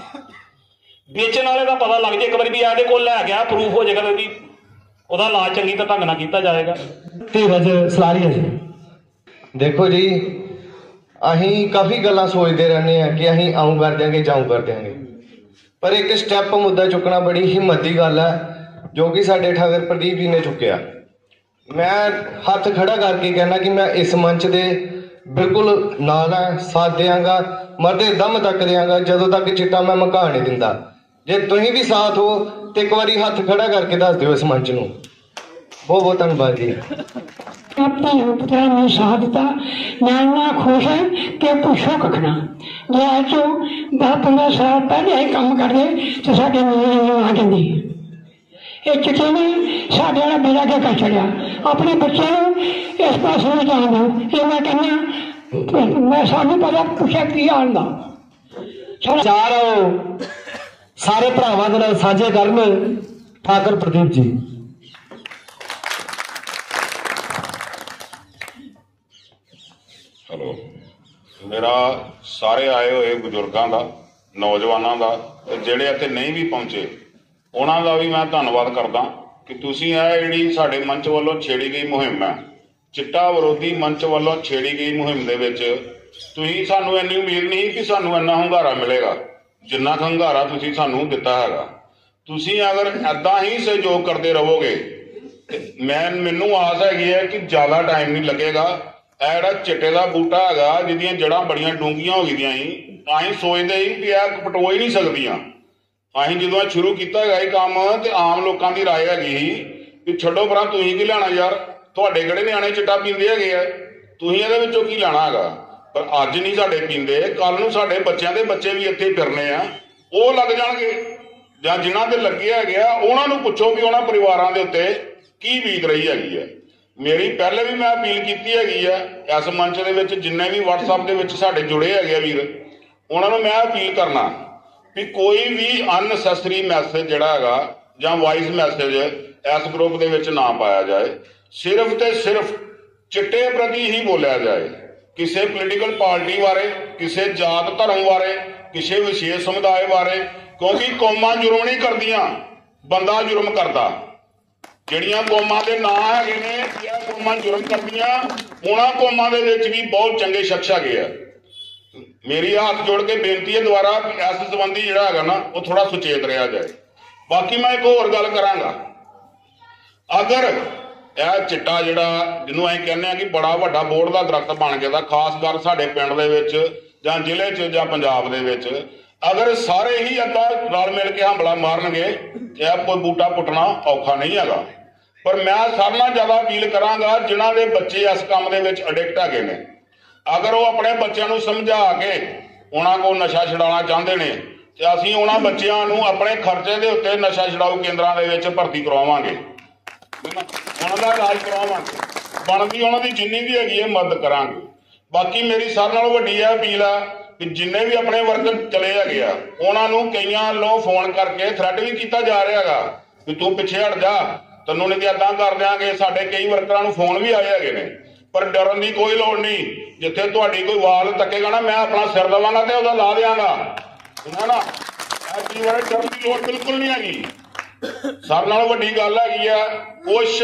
ਵੇਚਣ ਵਾਲੇ ਦਾ ਪਤਾ ਲੱਗ ਜਾਏ ਇੱਕ ਵਾਰੀ ਵੀ ਇਹਦੇ ਕੋਲ ਲੈ ਗਿਆ ਪ੍ਰੂਫ ਹੋ ਜਾਏਗਾ ਵੀ ਉਹਦਾ ਇਲਾਜ ਚੰਗੀ ਤਰ੍ਹਾਂ ਢੰਗ ਨਾਲ ਕੀਤਾ ਜਾਏਗਾ।
ਧੀਰਜ ਸਲਾਰੀਆ ਜੀ।
ਦੇਖੋ ਜੀ, ਅਸੀਂ ਕਾਫੀ ਗੱਲਾਂ ਸੋਚਦੇ ਰਹਿੰਦੇ ਹਾਂ ਕਿ ਅਸੀਂ ਆਉਂ ਕਰ ਦਿਆਂਗੇ ਜਾਉਂ ਕਰ ਦਿਆਂਗੇ, ਪਰ ਇੱਕ ਸਟੈਪ ਮੁੱਦਾ ਚੁੱਕਣਾ ਬੜੀ ਹਿੰਮਤ ਦੀ ਗੱਲ ਹੈ ਜੋ ਕਿ ਸਾਡੇ ਠਾਕਰ ਪ੍ਰਦੀਪ ਜੀ ਨੇ ਚੁੱਕਿਆ। ਮੈਂ ਹੱਥ ਖੜਾ ਕਰਕੇ ਕਹਿਣਾ ਕਿ ਮੈਂ ਇਸ ਮੰਚ ਦੇ ਬਿਲਕੁਲ ਨਾਲ ਹੈ, ਸਾਥ ਦਿਆਂਗਾ, ਮਰਦੇ ਦਮ ਤੱਕ ਦਿਆਂਗਾ ਜਦੋਂ ਤੱਕ ਚਿੱਟਾ ਮੈਂ ਮੁਕਾ ਨਹੀਂ ਦਿੰਦਾ। ਜੇ ਤੁਸੀਂ ਵੀ ਸਾਥ ਹੋ ਤੇ ਇੱਕ ਵਾਰੀ ਹੱਥ ਖੜਾ ਕਰਕੇ ਦੱਸ ਦਿਓ ਇਸ ਮੰਚ ਨੂੰ। ਬਹੁਤ ਬਹੁਤ ਧੰਨਵਾਦ ਜੀ।
ਆਪਣੇ ਪੁੱਤਰਾਂ ਨੂੰ ਸਾਥ ਦਿੱਤਾ, ਮੈਂ ਇੰਨਾ ਖੁਸ਼ ਹਾਂ ਕਿ ਪੁੱਛੋ ਕੱਖਣਾ। ਜੇ ਅੱਜ ਤੋਂ ਦਸ ਪੰਦਰਾਂ ਸਾਲ ਪਹਿਲੇ ਇਹ ਕੰਮ ਕਰਦੇ ਤੇ ਸਾਡੇ ਨੂੰ ਆ ਜਾਂਦੀ। ਇਹ ਚਿੱਟੇ ਨੇ ਸਾਡੇ ਵਾਲਾ ਬੇੜਾ ਕੇ ਕਰ ਛੱਡਿਆ। ਆਪਣੇ ਬੱਚਿਆਂ ਨੂੰ ਇਸ ਪਾਸੇ ਨੂੰ ਜਾਣ ਦਿਓ। ਇਹ ਮੈਂ ਕਹਿੰਦਾ ਮੈਂ ਸਾਨੂੰ ਪਤਾ ਪੁੱਛਿਆ ਕੀ ਹਾਲ ਦਾ
ਚਾਰ ਸਾਰੇ ਭਰਾਵਾਂ ਦੇ ਨਾਲ ਸਾਂਝੇ ਕਰਨ ਠਾਕਰ ਪ੍ਰਦੀਪ ਜੀ।
ਹੈਲੋ, ਮੇਰਾ ਸਾਰੇ ਆਏ ਹੋਏ ਬਜ਼ੁਰਗਾਂ ਦਾ, ਨੌਜਵਾਨਾਂ ਦਾ ਤੇ ਜਿਹੜੇ ਇੱਥੇ ਨਹੀਂ ਵੀ ਪਹੁੰਚੇ ਉਹਨਾਂ ਦਾ ਵੀ ਮੈਂ ਧੰਨਵਾਦ ਕਰਦਾ ਕਿ ਤੁਸੀਂ ਇਹ ਜਿਹੜੀ ਸਾਡੇ ਮੰਚ ਵੱਲੋਂ ਛੇੜੀ ਗਈ ਮੁਹਿੰਮ ਹੈ, ਚਿੱਟਾ ਵਿਰੋਧੀ ਮੰਚ ਵੱਲੋਂ ਛੇੜੀ ਗਈ ਮੁਹਿੰਮ ਦੇ ਵਿੱਚ ਤੁਸੀਂ ਸਾਨੂੰ ਇੰਨੀ ਉਮੀਦ ਨਹੀਂ ਕਿ ਸਾਨੂੰ ਇੰਨਾ ਹੁੰਗਾਰਾ ਮਿਲੇਗਾ ਜਿੰਨਾ ਕੁ ਹੁੰਗਾਰਾ ਤੁਸੀਂ ਸਾਨੂੰ ਦਿੱਤਾ ਹੈਗਾ। ਤੁਸੀਂ ਅਗਰ ਏਦਾਂ ਹੀ ਸਹਿਯੋਗ ਕਰਦੇ ਰਹੋਗੇ ਤੇ ਮੈਂ ਮੈਨੂੰ ਆਸ ਹੈਗੀ ਹੈ ਕਿ ਜ਼ਿਆਦਾ ਟਾਈਮ ਨਹੀਂ ਲੱਗੇਗਾ। ਇਹ ਜਿਹੜਾ ਚਿੱਟੇ ਦਾ ਬੂਟਾ ਹੈਗਾ ਜਿਹਦੀਆਂ ਜੜ੍ਹਾਂ ਬੜੀਆਂ ਡੂੰਘੀਆਂ ਹੋ ਗਈਆਂ ਸੀ, ਅਸੀਂ ਸੋਚਦੇ ਸੀ ਕਿ ਇਹ ਪਟੋ ਹੀ ਨਹੀਂ ਸਕਦੀਆਂ। ਅਸੀਂ ਜਦੋਂ ਸ਼ੁਰੂ ਕੀਤਾ ਹੈਗਾ ਇਹ ਕੰਮ ਤੇ ਆਮ ਲੋਕਾਂ ਦੀ ਰਾਏ ਹੈਗੀ ਸੀ ਕਿ ਛੱਡੋ ਪਰਾਂ, ਤੁਸੀਂ ਕੀ ਲੈਣਾ ਯਾਰ, ਤੁਹਾਡੇ ਕਿਹੜੇ ਨਿਆਣੇ ਚਿੱਟਾ ਪੀਂਦੇ ਹੈਗੇ ਆ, ਤੁਸੀਂ ਇਹਦੇ ਵਿੱਚੋਂ ਕੀ ਲੈਣਾ ਹੈਗਾ। ਪਰ ਅੱਜ ਨਹੀਂ ਸਾਡੇ ਪੀਂਦੇ, ਕੱਲ ਨੂੰ ਸਾਡੇ ਬੱਚਿਆਂ ਦੇ ਬੱਚੇ ਵੀ ਇੱਥੇ ਫਿਰਨੇ ਆ, ਉਹ ਲੱਗ ਜਾਣਗੇ ਜਾਂ ਜਿਨ੍ਹਾਂ ਦੇ ਲੱਗੇ ਹੈਗੇ ਆ ਉਹਨਾਂ ਨੂੰ ਪੁੱਛੋ ਵੀ ਉਹਨਾਂ ਪਰਿਵਾਰਾਂ ਦੇ ਉੱਤੇ ਕੀ ਬੀਤ ਰਹੀ ਹੈਗੀ ਹੈ। ਮੇਰੀ ਪਹਿਲੇ ਵੀ ਮੈਂ ਅਪੀਲ ਕੀਤੀ ਹੈਗੀ ਆ ਇਸ ਮੰਚ ਦੇ ਵਿੱਚ, ਜਿੰਨੇ ਵੀ WhatsApp ਦੇ ਵਿੱਚ ਸਾਡੇ ਜੁੜੇ ਹੈਗੇ ਆ ਵੀਰ, ਉਹਨਾਂ ਨੂੰ ਮੈਂ ਅਪੀਲ ਕਰਨਾ ਵੀ ਕੋਈ ਵੀ ਅਨਨੈਸੈਸਰੀ ਮੈਸੇਜ ਜਿਹੜਾ ਹੈਗਾ ਜਾਂ ਵਾਇਸ ਮੈਸੇਜ ਇਸ ਗਰੁੱਪ ਦੇ ਵਿੱਚ ਨਾ ਪਾਇਆ ਜਾਏ। ਸਿਰਫ ਤੇ ਸਿਰਫ ਚਿੱਟੇ ਪ੍ਰਤੀ ਹੀ ਬੋਲਿਆ ਜਾਏ, ਕਿਸੇ ਪੋਲੀਟੀਕਲ ਪਾਰਟੀ ਬਾਰੇ, ਕਿਸੇ ਜਾਤ ਧਰਮ ਬਾਰੇ, ਕਿਸੇ ਵਿਸ਼ੇਸ਼ ਸਮੁਦਾਇ ਬਾਰੇ, ਕਿਉਂਕਿ ਕੌਮਾਂ ਜੁਰਮ ਨਹੀਂ ਕਰਦੀਆਂ, ਬੰਦਾ ਜੁਰਮ ਕਰਦਾ। ਜਿਹੜੀਆਂ ਕੌਮਾਂ ਦੇ ਨਾਂ ਹੈਗੇ ਨੇ ਇਹ ਕੌਮਾਂ ਜੁਰਮ ਕਰਦੀਆਂ, ਉਹਨਾਂ ਕੌਮਾਂ ਦੇ ਵਿੱਚ ਵੀ ਬਹੁਤ ਚੰਗੇ ਸ਼ਖਸ ਹੈਗੇ ਆ। ਮੇਰੀ ਹੱਥ ਜੋੜ ਕੇ ਬੇਨਤੀ ਹੈ ਦੁਆਰਾ ਇਸ ਸੰਬੰਧੀ ਜਿਹੜਾ ਹੈਗਾ ਨਾ ਉਹ ਥੋੜਾ ਸੁਚੇਤ ਰਿਹਾ ਜਾਏ। ਬਾਕੀ ਮੈਂ ਇੱਕ ਹੋਰ ਗੱਲ ਕਰਾਂਗਾ, ਅਗਰ ਇਹ ਚਿੱਟਾ ਜਿਹੜਾ ਜਿਹਨੂੰ ਅਸੀਂ ਕਹਿੰਦੇ ਆ ਕਿ ਬੜਾ ਵੱਡਾ ਬੋਰਡ ਦਾ ਦਰਖਤ ਬਣ ਗਿਆ ਦਾ, ਖਾਸ ਕਰ ਸਾਡੇ ਪਿੰਡ ਦੇ ਵਿੱਚ ਜਾਂ ਜ਼ਿਲ੍ਹੇ 'ਚ ਜਾਂ ਪੰਜਾਬ ਦੇ ਵਿੱਚ, ਅਗਰ ਸਾਰੇ ਹੀ ਅੱਧਾ ਰਲ ਮਿਲ ਕੇ ਹੰਬਲਾ ਮਾਰਨਗੇ ਇਹ ਕੋਈ ਬੂਟਾ ਪੁੱਟਣਾ ਔਖਾ ਨਹੀਂ ਹੈਗਾ। ਪਰ ਮੈਂ ਸਾਰਿਆਂ ਨਾਲੋਂ ਜ਼ਿਆਦਾ ਅਪੀਲ ਕਰਾਂਗਾ ਜਿਨ੍ਹਾਂ ਦੇ ਬੱਚੇ ਇਸ ਕੰਮ ਦੇ ਵਿੱਚ ਅਡਿਕਟ ਹੈਗੇ ਨੇ, ਅਗਰ ਉਹ ਆਪਣੇ ਬੱਚਿਆਂ ਨੂੰ ਸਮਝਾ ਕੇ ਉਹਨਾਂ ਕੋਲ ਨਸ਼ਾ ਛਡਾਉਣਾ ਚਾਹੁੰਦੇ ਨੇ ਤੇ ਅਸੀਂ ਉਹਨਾਂ ਬੱਚਿਆਂ ਨੂੰ ਆਪਣੇ ਖਰਚੇ ਦੇ ਉੱਤੇ ਨਸ਼ਾ ਛਡਾਊ ਕੇਂਦਰਾਂ ਦੇ ਵਿੱਚ ਭਰਤੀ ਕਰਵਾਵਾਂਗੇ, ਉਹਨਾਂ ਦਾ ਇਲਾਜ ਕਰਵਾਵਾਂਗੇ, ਬਣਦੀ ਉਹਨਾਂ ਦੀ ਜਿੰਨੀ ਵੀ ਹੈਗੀ ਹੈ ਮਦਦ ਕਰਾਂਗੇ। ਬਾਕੀ ਮੇਰੀ ਸਾਰਿਆਂ ਨਾਲੋਂ ਵੱਡੀ ਇਹ ਅਪੀਲ ਆ ਕਿ ਜਿੰਨੇ ਵੀ ਆਪਣੇ ਵਰਕਰ ਚਲੇ ਹੈਗੇ ਆ ਉਹਨਾਂ ਨੂੰ ਕਈਆਂ ਵੱਲੋਂ ਫੋਨ ਕਰਕੇ ਥ੍ਰੈਟ ਵੀ ਕੀਤਾ ਜਾ ਰਿਹਾ ਹੈਗਾ ਕਿ ਤੂੰ ਪਿੱਛੇ ਹਟ ਜਾ, ਤੈਨੂੰ ਨਹੀਂ ਤੇ ਏਦਾਂ ਕਰ ਦਿਆਂਗੇ। ਸਾਡੇ ਕਈ ਵਰਕਰਾਂ ਨੂੰ ਫੋਨ ਵੀ ਆਏ ਹੈਗੇ ਨੇ, ਪਰ ਡਰਨ ਦੀ ਕੋਈ ਲੋੜ ਨਹੀਂ। ਜਿੱਥੇ ਤੁਹਾਡੀ ਕੋਈ ਵਾਲ ਤੱਕੇਗਾ ਨਾ ਮੈਂ ਆਪਣਾ ਸਿਰ ਦੇਵਾਂਗਾ ਤੇ ਉਹਦਾ ਲਾ ਦਿਆਂਗਾ ਨਾ ਨਾ ਇਹ ਚੀਜ਼ ਬਾਰੇ ਡਰਨ ਦੀ ਲੋੜ ਬਿਲਕੁਲ ਨਹੀਂ ਹੈਗੀ। ਸਾਰਿਆਂ ਨਾਲੋਂ ਵੱਡੀ ਗੱਲ ਹੈਗੀ ਆ ਕੁਛ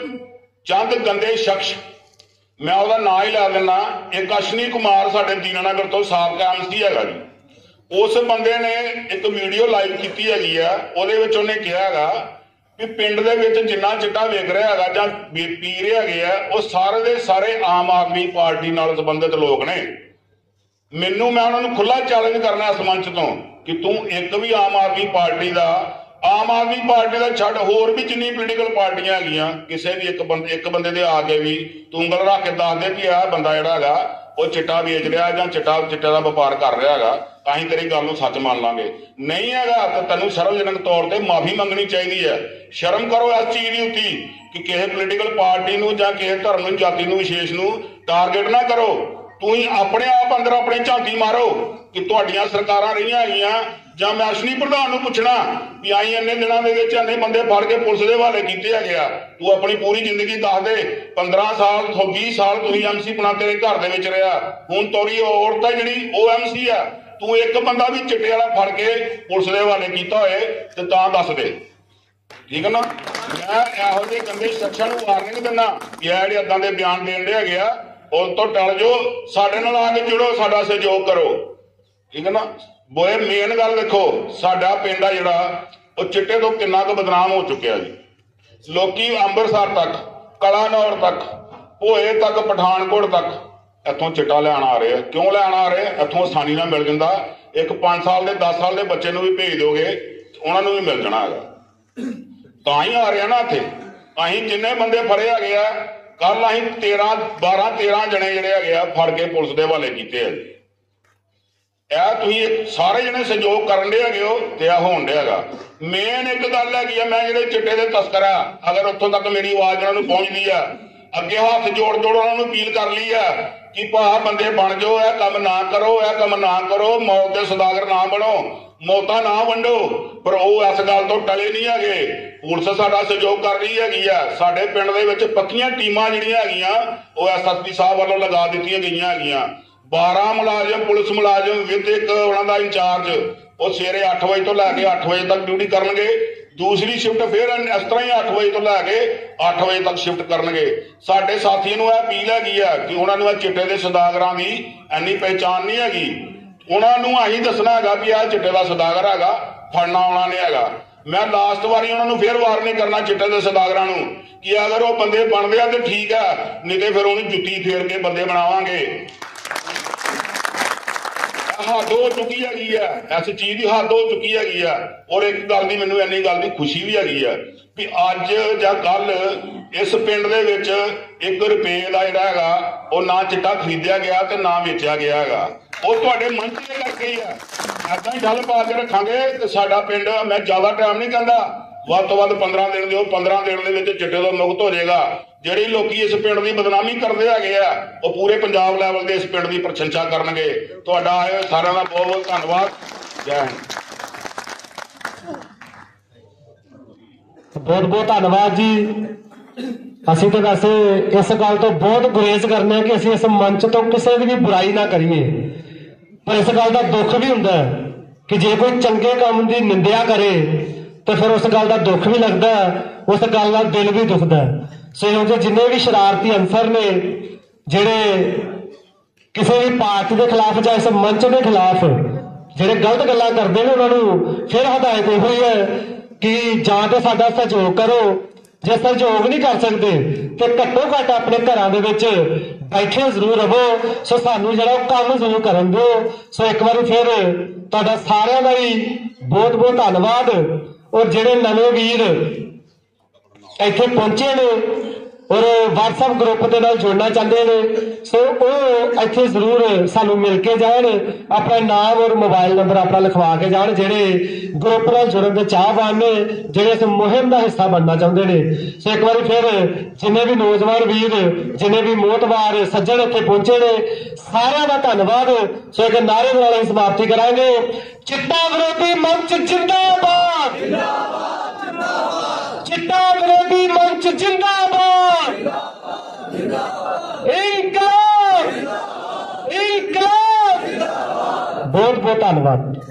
ਚੰਦ ਗੰਦੇ ਸ਼ਖਸ, ਮੈਂ ਉਹਦਾ ਨਾਂ ਹੀ ਲਾ ਦਿੰਦਾ, ਇੱਕ ਅਸ਼ਨੀ ਕੁਮਾਰ ਸਾਡੇ ਦੀਨਾਨਗਰ ਤੋਂ ਸਾਬਕਾ ਐਮਸੀ ਹੈਗਾ ਜੀ, ਉਸ ਬੰਦੇ ਨੇ ਇੱਕ ਵੀਡੀਓ ਲਾਈਵ ਕੀਤੀ ਹੈਗੀ ਆ, ਉਹਦੇ ਵਿੱਚ ਉਹਨੇ ਕਿਹਾ ਹੈਗਾ ਵੀ ਪਿੰਡ ਦੇ ਵਿੱਚ ਜਿੰਨਾ ਚਿੱਟਾ ਵਿਕ ਰਿਹਾ ਹੈਗਾ ਜਾਂ ਪੀ ਰਹੇ ਹੈਗੇ ਆ ਉਹ ਸਾਰੇ ਦੇ ਸਾਰੇ ਆਮ ਆਦਮੀ ਪਾਰਟੀ ਨਾਲ ਸੰਬੰਧਿਤ ਲੋਕ ਨੇ। ਮੈਨੂੰ ਮੈਂ ਉਹਨਾਂ ਨੂੰ ਖੁੱਲਾ ਚੈਲੰਜ ਕਰਨਾ ਇਸ ਮੰਚ ਤੋਂ ਕਿ ਤੂੰ ਇੱਕ ਵੀ ਆਮ ਆਦਮੀ ਪਾਰਟੀ ਦਾ ਆਮ ਆਦਮੀ ਪਾਰਟੀ ਦਾ ਛੱਡ ਹੋਰ ਵੀ ਜਿੰਨੀ ਪੋਲੀਟੀਕਲ ਪਾਰਟੀਆਂ ਹੈਗੀਆਂ ਕਿਸੇ ਵੀ ਇੱਕ ਬੰਦੇ ਇੱਕ ਬੰਦੇ ਦੇ ਆ ਕੇ ਵੀ ਤੂੰ ਉਂਗਲ ਰੱਖ ਕੇ ਦੱਸ ਦੇ ਕਿ ਆਹ ਬੰਦਾ ਜਿਹੜਾ ਹੈਗਾ ਉਹ ਚਿੱਟਾ ਵੇਚ ਰਿਹਾ ਜਾਂ ਚਿੱਟਾ ਚਿੱਟੇ ਦਾ ਵਪਾਰ ਕਰ ਰਿਹਾ ਹੈਗਾ, ਅਸੀਂ ਤੇਰੀ ਗੱਲ ਨੂੰ ਸੱਚ ਮੰਨ ਲਾਂਗੇ। ਨਹੀਂ ਹੈਗਾ ਤਾਂ ਤੈਨੂੰ ਸਰਵਜਨਕ ਤੌਰ ਤੇ ਮਾਫੀ ਮੰਗਣੀ ਚਾਹੀਦੀ ਹੈ। ਸ਼ਰਮ ਕਰੋ ਇਸ ਚੀਜ਼ ਦੀ ਉੱਤੀ ਕਿ ਕਿਸੇ ਪੋਲੀਟੀਕਲ ਪਾਰਟੀ ਨੂੰ ਜਾਂ ਕਿਸੇ ਧਰਮ ਨੂੰ ਜਾਤੀ ਨੂੰ ਵਿਸ਼ੇਸ਼ ਨੂੰ ਟਾਰਗੇਟ ਨਾ ਕਰੋ। ਤੂੰ ਹੀ ਆਪਣੇ ਆਪ ਅੰਦਰ ਆਪਣੇ ਝਾਂਤੀ ਮਾਰੋ ਕਿ ਤੁਹਾਡੀਆਂ ਸਰਕਾਰਾਂ ਰਹੀਆਂ ਹੈਗੀਆਂ ਜਾਂ ਮੈਂ ਅਸ਼ਨੀ ਪ੍ਰਧਾਨ ਨੂੰ ਪੁੱਛਣਾ ਵੀ ਆਈ ਇੰਨੇ ਦਿਨਾਂ ਦੇ ਵਿੱਚ ਇੰਨੇ ਬੰਦੇ ਫੜ ਕੇ ਪੁਲਿਸ ਦੇ ਹਵਾਲੇ ਕੀਤੇ ਹੈਗੇ ਆ, ਤੂੰ ਆਪਣੀ ਪੂਰੀ ਜ਼ਿੰਦਗੀ ਦੱਸ ਦੇ। ਪੰਦਰਾਂ ਸਾਲ ਵੀਹ ਸਾਲ ਤੁਸੀਂ ਐਮਸੀ ਬਣਾ ਤੇਰੇ ਘਰ ਦੇ ਵਿੱਚ ਰਿਹਾ, ਹੁਣ ਤੋਰੀ ਔਰਤ ਹੈ ਜਿਹੜੀ ਉਹ ਐਮਸੀ ਆ, ਤੂੰ ਇੱਕ ਬੰਦਾ ਵੀ ਚਿੱਟੇ ਵਾਲਾ ਫੜ ਕੇ ਪੁਲਿਸ ਦੇ ਹਵਾਲੇ ਕੀਤਾ ਹੋਏ ਤੇ ਤਾਂ ਦੱਸ ਦੇ, ਠੀਕ ਹੈ ਨਾ। ਮੈਂ ਇਹੋ ਜਿਹੇ ਗੰਦੇ ਸ਼ਖਸਾਂ ਨੂੰ ਵਾਰਨਿੰਗ ਦਿੰਦਾ ਕਿ ਇਹ ਜਿਹੜੇ ਏਦਾਂ ਦੇ ਬਿਆਨ ਦੇਣ ਦੇ ਹੈਗੇ ਆ ਉਸ ਤੋਂ ਟਲ ਜਾਓ, ਸਾਡੇ ਨਾਲ ਆ ਕੇ ਜੁੜੋ, ਸਾਡਾ ਸਹਿਯੋਗ ਕਰੋ, ਠੀਕ ਹੈ ਨਾ। ਬੋਏ ਮੇਨ ਗੱਲ ਦੇਖੋ, ਸਾਡਾ ਪਿੰਡ ਆ ਜਿਹੜਾ ਉਹ ਚਿੱਟੇ ਤੋਂ ਕਿੰਨਾ ਕੁ ਬਦਨਾਮ ਹੋ ਚੁੱਕਿਆ ਜੀ। ਲੋਕੀ ਅੰਮ੍ਰਿਤਸਰ ਤੱਕ, ਕਲਾਨੌਰ ਤੱਕ, ਭੋਏ ਤੱਕ, ਪਠਾਨਕੋਟ ਤੱਕ ਇੱਥੋਂ ਚਿੱਟਾ ਲੈਣ ਆ ਰਹੇ ਆ। ਕਿਉਂ ਲੈਣ ਆ ਰਹੇ? ਇੱਥੋਂ ਆਸਾਨੀ ਨਾਲ ਮਿਲ ਜਾਂਦਾ। ਇੱਕ ਪੰਜ ਸਾਲ ਦੇ ਦਸ ਸਾਲ ਦੇ ਬੱਚੇ ਨੂੰ ਵੀ ਭੇਜ ਦੋਗੇ ਉਹਨਾਂ ਨੂੰ ਵੀ ਮਿਲ ਜਾਣਾ ਹੈਗਾ, ਤਾਂ ਹੀ ਆ ਰਿਹਾ ਨਾ ਇੱਥੇ। ਅਸੀਂ ਜਿੰਨੇ ਬੰਦੇ ਫੜੇ ਹੈਗੇ ਆ ਕੱਲ ਅਸੀਂ ਤੇਰਾਂ ਬਾਰਾਂ ਤੇਰਾਂ ਜਣੇ ਜਿਹੜੇ ਹੈਗੇ ਆ ਫੜ ਕੇ ਪੁਲਿਸ ਦੇ ਹਵਾਲੇ ਕੀਤੇ ਆ। ਇਹ ਤੁਸੀਂ ਸਾਰੇ ਜਣੇ ਸਹਿਯੋਗ ਕਰਨ ਦੇ ਹੈਗੇ ਹੋ ਤੇ ਆ ਹੋਣ ਡਿਆ ਹੈਗਾ। ਮੇਨ ਇੱਕ ਗੱਲ ਹੈਗੀ ਆ, ਮੈਂ ਜਿਹੜੇ ਚਿੱਟੇ ਦੇ ਤਸਕਰ ਆ, ਅਗਰ ਉੱਥੋਂ ਤੱਕ ਮੇਰੀ ਆਵਾਜ਼ ਉਹਨਾਂ ਨੂੰ ਪਹੁੰਚਦੀ ਆ, ਅੱਗੇ ਹੱਥ ਜੋੜ ਜੋੜ ਉਹਨਾਂ ਨੂੰ ਅਪੀਲ ਕਰ ਲਈ ਆ कि भा बंदे बन जाओ, यह काम ना करो, यह काम ना करो, मौत के सौदागर ना बनो, मौतां ना वंडो, पर वो इस गल तो टले नहीं है। पुलिस साडा सहयोग कर रही है। साडे पिंड दे विच पक्कियां टीमां जिहड़ियां हैगियां वो एस एस पी साहब वालों लगा दित्तियां गईयां हैगियां। बारह मुलाजम पुलिस मुलाजम विद एक उन्हां दा इंचार्ज वो सवेरे अठ बजे तो लैके अठ बजे तक ड्यूटी करनगे। दूसरी शिफ्ट फिर इस तरह ही अठ बजे तो लैके अठ बजे तक शिफ्ट करनगे। साडे साथियों नूं यह अपील हैगी है कि उन्होंने चिट्टे के सौदागरां दी इन्नी पहचान नहीं हैगी। उन्होंने असीं दसना है भी यह चिट्टे का सौदागर है, फड़ना आना नहीं है। मैं लास्ट वारी उन्होंने फिर वार्निंग करना चिट्टे के सौदागरां नूं कि अगर वो बंदे बनदे आ तो ठीक है, नहीं तो फिर उन्हें जुत्ती फेर के बंदे बनावांगे। हद हो चुकी हैगी है, इस चीज की हद हो चुकी हैगी है। और एक गल की मैनूं इन्नी गल की खुशी भी हैगी है भी अज जां कल इस पिंड दे विच एक रुपए का जिहड़ा हैगा वो ना चिट्टा खरीदिया गया ते ना वेचिया गया हैगा। वो तुहाडे मंच दे करके ही है। ऐदां ही गल पा के रखांगे ते साडा पिंड, मैं ज्यादा टाइम नहीं कहंदा, ਵੱਧ ਤੋਂ ਵੱਧ पंद्रह दिन दिओ, पंद्रह दिन ਦੇ ਵਿੱਚ चिट्टे ਤੋਂ मुक्त हो जाएगा। ਜਿਹੜੇ ਲੋਕੀ ਇਸ ਪਿੰਡ ਦੀ ਬਦਨਾਮੀ ਕਰਦੇ ਹੈਗੇ ਆ ਉਹ ਪੂਰੇ ਪੰਜਾਬ ਲੈਵਲ ਦੇ ਇਸ ਪਿੰਡ ਦੀ ਪ੍ਰਸ਼ੰਸਾ ਕਰਨਗੇ। ਤੁਹਾਡਾ ਆਏ ਸਾਰਿਆਂ ਦਾ ਬਹੁਤ ਬਹੁਤ ਧੰਨਵਾਦ। ਜੈ ਹਿੰਦ।
बहुत बहुत धन्यवाद जी। ਅਸੀਂ ਤਾਂ ਵੈਸੇ ਇਸ ਗੱਲ ਤੋਂ ਬਹੁਤ ਗੁਰੇਜ਼ ਕਰਨੇ ਆ ਕਿ ਅਸੀਂ ਇਸ ਮੰਚ ਤੋਂ ਕਿਸੇ ਦੀ ਵੀ ਬੁਰਾਈ ਨਾ ਕਰੀਏ, ਪਰ ਇਸ ਗੱਲ ਦਾ ਦੁੱਖ ਵੀ ਹੁੰਦਾ ਹੈ ਕਿ ਜੇ ਕੋਈ ਚੰਗੇ ਕੰਮ ਦੀ ਨਿੰਦਿਆ ਕਰੇ तो फिर उस गल का दुख भी लगता है, उस गल का दिल भी दुखता है। सो जो जिन्ने भी शरारती अंसर ने जेड़े किसी भी पार्टी के खिलाफ या इस मंच के खिलाफ जेड़े गलत गल्लां करते हैं उन्होंने फिर हदायत यही है कि जां तो साडा सहयोग करो, जे सहयोग नहीं कर सकते तो घट्टो घट्ट अपने घरां दे विच बैठे जरूर रहो। सो सानू जिहड़ा काम जरूर करन दिओ। सो एक बार फिर तुहाडा सारिआं दा भी बहुत बहुत धन्नवाद। और जेड़े नवे वीर इत्थे पहुंचे ने और व्हाट्सएप ग्रुप के नाल जुड़ना चाहते हैं, सो वो इत्थे जरूर सानू मिल के जान, अपना नाम और मोबाइल नंबर अपना लिखवा के जान। जेड़े ग्रुप नाल जुड़न दे चाहवान ने, जेड़े इस मुहिम का हिस्सा बनना चाहते हैं। सो एक बार फिर जिन्हें भी नौजवान वीर, जिन्हें भी मोहतबार सज्जन इत्थे पहुंचे ने, सारिआं दा धन्नवाद। सो एक नारे नाल ही समाप्ति करांगे। चिट्टा विरोधी मंच जिंदाबाद, चिट्टा विरोधी मंच जिंदाबाद, इंकलाब इंकलाब। बहुत बहुत धन्यवाद।